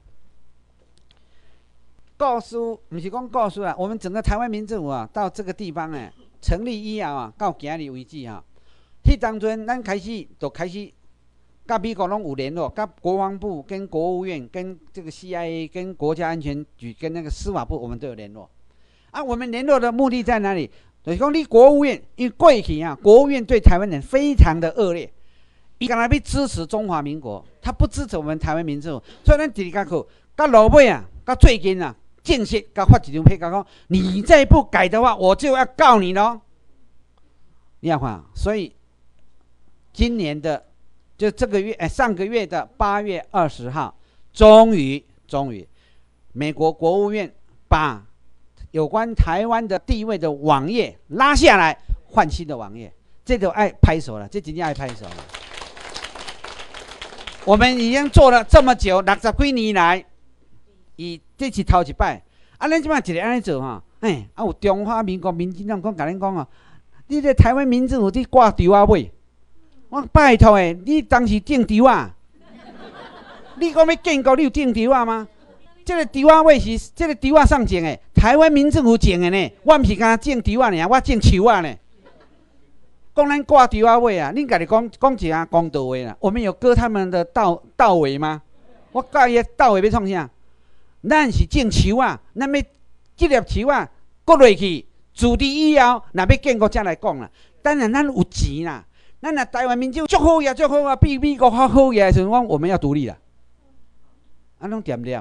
不是讲告诉我们整个台湾民政府到这个地方成立以后到今日为止迄当阵咱开始跟美国拢有联络，跟国防部、跟国务院、跟这个 CIA、跟国家安全局、跟那个司法部，我们都有联络。我们联络的目的在哪里？就是讲你国务院，因为过去国务院对台湾人非常的恶劣，伊干那要支持中华民国，他不支持我们台湾民政府，所以咱第二个到老尾到最近正式给发一张批讲，你再不改的话，我就要告你咯。你看，所以今年的就这个月，上个月的8月20号，终于，美国国务院把有关台湾的地位的网页拉下来，换新的网页，这就爱拍手了，这真正爱拍手了。我们已经做了这么久，60几年来。这是头一摆，咱即摆一个安尼做有中华民国民进党甲恁讲你这台湾民政府你挂丢尾，我拜托你当时订丢你讲要建国，你有订丢吗？这个丢尾是这个丢上种的，台湾民政府种的呢，我不是敢种丢尔，我种树呢。讲咱挂丢尾恁家己讲一下公道话啦。我们有割他们的稻尾吗？我教伊稻尾要创啥？咱是种树咱要这粒树割落去，自治以后，若要建国才来讲啦。当然，咱有钱啦，咱若台湾民众足好比美国较好的时候，我们要独立啦。拢点点？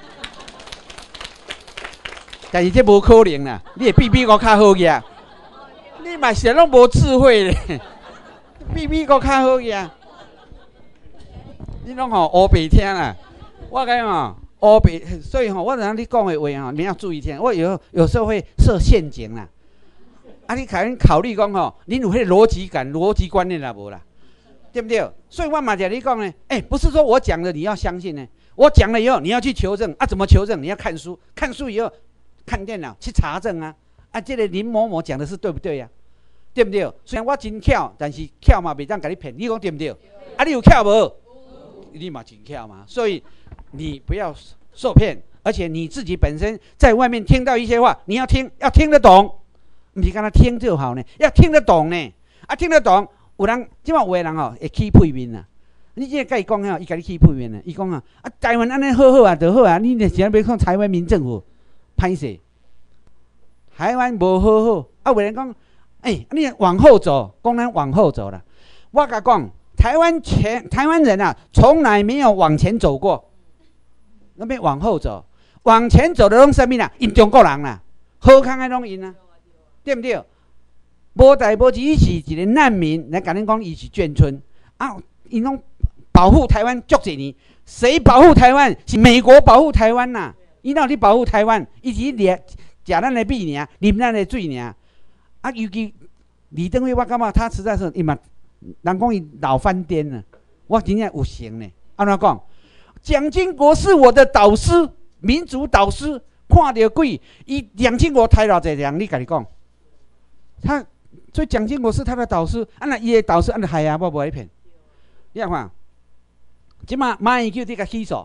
但是这无可能啦，你会比美国较好个，你嘛是拢无智慧咧，比美国较好个，你拢乌白听啦，我讲所以我让你讲的话你要注意听。我有时候会设陷阱啦，你考虑讲恁有迄个逻辑感、逻辑观念啦无啦，对不对？所以我嘛跟你讲呢，不是说我讲的你要相信呢，我讲了以后你要去求证怎么求证？你要看书，看书以后看电脑去查证这个林某某讲的是对不对呀？对不对？虽然我真巧，但是巧嘛袂当跟你骗，你讲对不对？你有巧无？你嘛真巧嘛，所以。你不要受骗，而且你自己本身在外面听到一些话，你要听得懂，不是跟他听就好呢，要听得懂呢。听得懂，有人即马有的人会起配面啦。你这甲伊讲伊甲你起配面啦，伊讲台湾安尼好就好你就想要看台湾民政府歹势，台湾无好有人讲你往后走，讲咱往后走啦。我甲讲，台湾人从来没有往前走过。那边往后走，往前走的拢什么啦？因中国人啦，好康的拢因对不对？无代无志，伊是一个难民，来甲恁讲伊是眷村因拢保护台湾足几年，谁保护台湾？是美国保护台湾伊哪有去保护台湾？伊是咱的米尔，啉咱的水尔。啊，尤其李登辉，我感觉他实在是伊嘛，人讲伊老翻颠了，我真正有成呢。安怎讲？蒋经国是我的导师，民主导师。看到鬼，伊蒋经国抬老侪人，你家己讲，所以蒋经国是他的导师，那伊的导师，就害啊，我无一骗。你看，即马马英九这个起诉，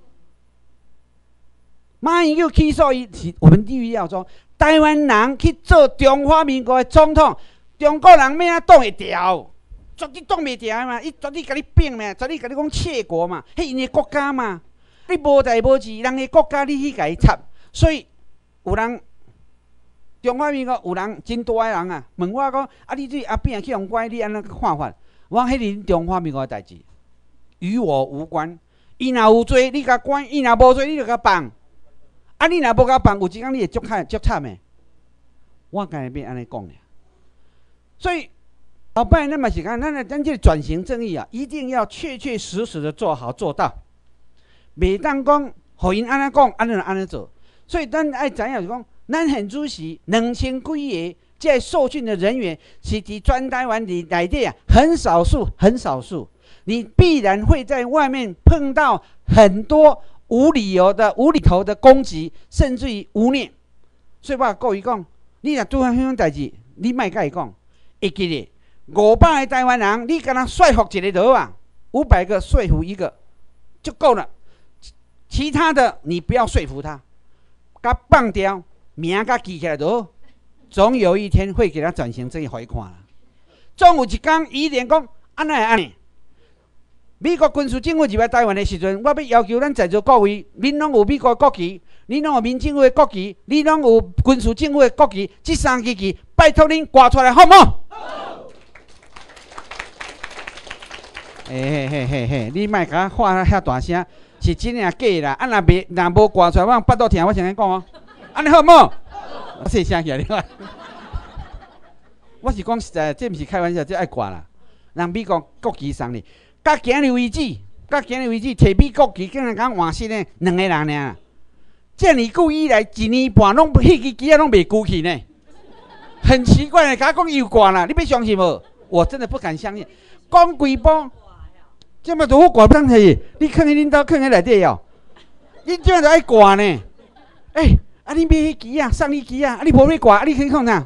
马英九起诉伊是我们地狱要说，台湾人去做中华民国的总统，中国人咩啊挡会掉？绝对挡袂掉嘛！伊绝对甲你拼嘛，绝对甲你讲窃国嘛，迄因的国家嘛，你无代无志，人的国家你去甲伊插。所以有人中华民国有人真大个人啊，问我讲：啊，你对阿扁去用拐，你安怎看法？我迄是中华民国的代志，与我无关。伊若有罪，你甲关；伊若无罪，你就甲放。啊，你若无甲放，有一天你会足惨的。我刚才变安尼讲咧。所以后摆咱嘛是讲，咱这转型正义啊，一定要确确实实的做好做到，袂当讲，互因安尼讲，安尼就安尼做。所以咱爱知影是讲，咱现主席2000几个这受训的人员，是伫全台湾里内底啊，很少数。你必然会在外面碰到很多无理由的、无厘头的攻击，甚至于污蔑。所以我告伊讲，你若拄啊迄种代志，你莫甲伊讲，会记咧500个台湾人，你敢若说服一个就好，500个说服一个就够了。其他的你不要说服他。甲放掉，名甲记起来就好，总有一天会给他转型正义，互伊看啦。总有一天，伊连讲安尼安尼。美国军事政府入来台湾的时阵，我要求咱在座各位，恁拢有美国国旗，恁拢有民政府的国旗，恁拢有军事政府的国旗，这3支旗，拜托恁挂出来好唔好？好。你莫甲我喊遐大声。是真诶假啦？啊，若无挂出来，我巴肚疼，我先安讲哦。安尼好唔好？我细声起来，你看。我是讲实在，这毋是开玩笑，这爱挂啦。人美国国旗送你，到今日为止，摕美国旗竟然敢换新诶2个人尔。这么久以来，1年半拢迄支旗啊拢未举起呢，很奇怪诶。甲我讲又挂啦，你要相信无？我真的不敢相信。讲规波。这么多挂当去，你放喺恁兜，放喺内底哦。你这样就爱挂呢？啊，你买迄旗啊，送你旗啊，你无要挂，你去看哪？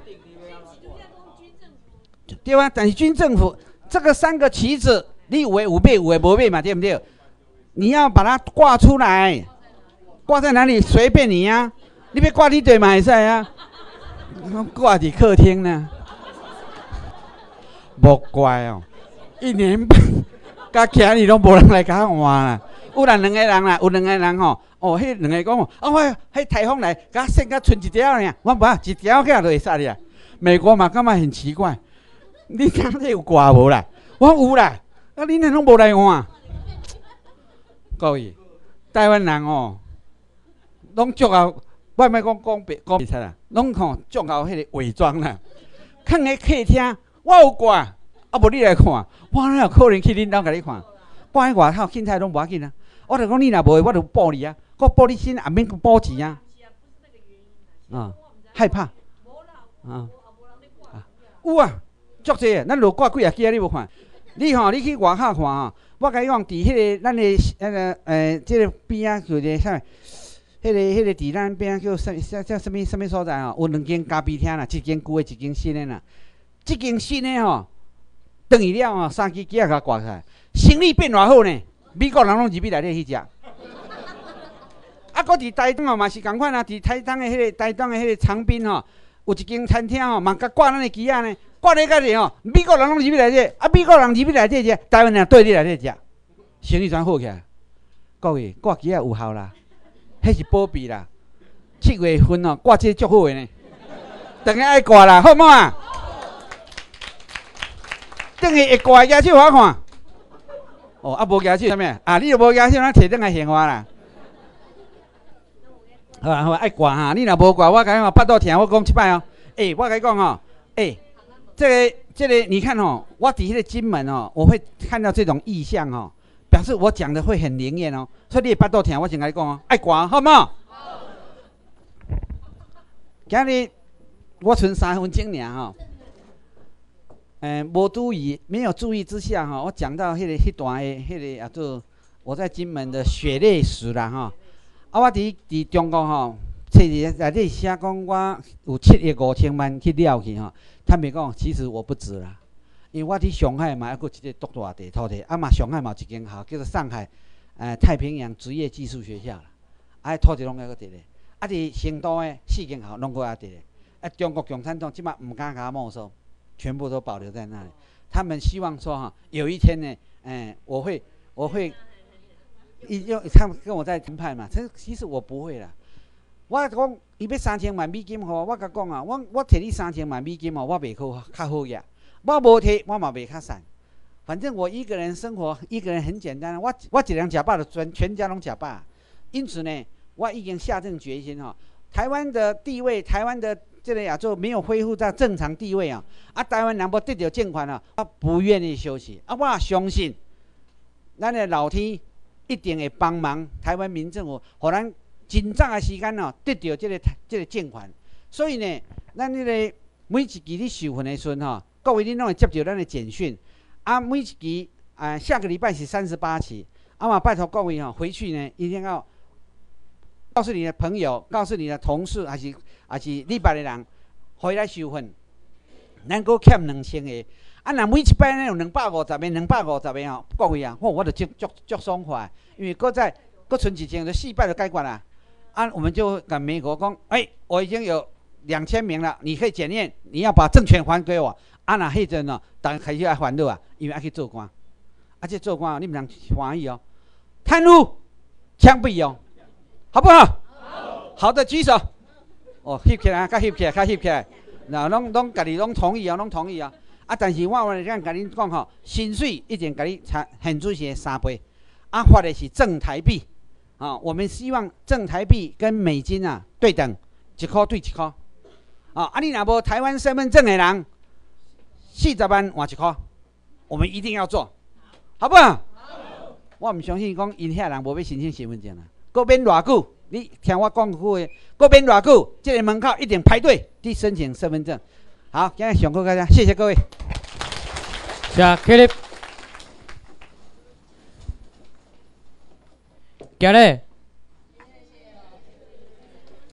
对啊，但是军政府这个3个旗子，你有诶买，有诶无买嘛，对不对？你要把它挂出来，挂在哪里随便你啊，你要挂你对嘛会使啊？挂伫客厅呢，无怪哦，1年半。甲今日拢无人来甲我换啦，有人2个人啦，有2个人吼，迄2个讲哦，迄台风来，甲剩甲剩1条尔，我无1条起来就会杀你啊。美国嘛感觉很奇怪，你敢这有挂无啦？我有啦，啊恁拢无来换。各位，台湾人哦，拢足够，我莫讲别出啦，拢吼足够迄个伪装啦，放喺客厅，我有挂。啊，无你来看，我哪有可能去恁兜甲你看？挂喺外口，凊彩拢无要紧啊。我就讲你若无，我就报你啊，我报你先，也免报钱啊。害怕。有啊，足济啊，咱落挂几啊支啊，你无看？你去外口看吼，我甲你讲，伫迄个咱的即个边啊，叫个啥？迄个伫咱边叫啥物所在吼？有2间咖啡厅啦，一间旧的，一间新的啦。这间新的吼。等于了哦，3支旗啊，甲挂起来，生意变偌好呢？美国人拢入去内底去食。啊，搁伫台东哦，嘛是共款啊。伫台东的迄个长滨吼，有一间餐厅吼，嘛甲挂咱的旗啊呢，挂咧甲哩吼。美国人拢入去内底，啊，美国人入去内底食，台湾人对你内底食，生意全好起来。各位，挂旗啊有效啦，迄是保庇啦。7月份哦，挂这足好的呢，大家爱挂啦，好唔好啊？等下会挂举手我看。哦，啊无举手啥物啊？你若无举手，咱摕转来现花啦。好啊好啊，爱挂哈！你若无挂，我甲你讲巴肚疼，我讲1摆哦。我甲你讲哦，这个，你看哦，我伫迄个金门哦，我会看到这种意象哦，表示我讲的会很灵验哦。所以你巴肚疼，我先甲你讲哦，爱挂好唔好？ 今日我剩3分钟尔吼，无注意，没有注意之下哈，我讲到迄段的迄个做我在金门的血泪史啦哈。啊，我伫中国吼，册里内底写讲我有7亿5千万去了去吼。坦白讲，其实我不止啦，因为我伫上海嘛，还有一个独大地土地，啊嘛上海嘛有一间校叫做上海太平洋职业技术学校啦，啊土地拢还搁伫咧。啊，伫成都的4间校拢搁还伫咧。啊，中国共产党即摆唔敢甲没收。全部都保留在那里。他们希望说哈，有一天呢，我会，他们跟我在谈判嘛。其实我不会啦。我讲，伊要3000万美金，我甲讲啊，我摕你3000万美金哦，我袂较好呀。我无摕，我嘛袂较散。反正我一个人生活，一个人很简单。我一人吃饱就全家拢吃饱。因此呢，我已经下定决心哈，台湾的地位，台湾的。这个亚洲没有恢复到正常地位啊！台湾人要得到建款啊，我不愿意休息啊！我相信，咱的老天一定会帮忙台湾民政府，互咱真早的时间哦，得到这个建款。所以呢，咱这个每一期咧受训的时阵吼，各位恁拢会接到咱的简讯啊，每一期下个礼拜是38期，啊嘛拜托各位回去呢一定要告诉你的朋友，告诉你的同事，还是礼拜的人回来受训，咱搁欠2000个，啊，若每一摆呢有250个，250个吼，各位啊，我就足爽快，因为搁剩一千，就4摆就解决啦。啊，我们就跟美国讲，我已经有2000名了，你可以检验，你要把政权还给我。啊，那迄阵哦，当开始来烦恼啊，因为要去做官，啊，这做官你们人欢喜哦，贪污枪毙哦。好不好？好的，举手。哦，翕起来，翕起来。那拢家己拢同意啊，拢同意啊。啊，但是我甲恁讲吼，薪水一定甲你现主席3倍。啊，发的是正台币。啊，我们希望正台币跟美金啊对等，1块对1块。啊，你若无台湾身份证的人，40万换1块，我们一定要做，好不好？好。我唔相信讲因遐人无要申请身份证啦。搁免偌久？你听我讲句话，搁免偌久？这个门口一定排队去申请身份证。好，今日上课大家，谢谢各位。 谢起立。今日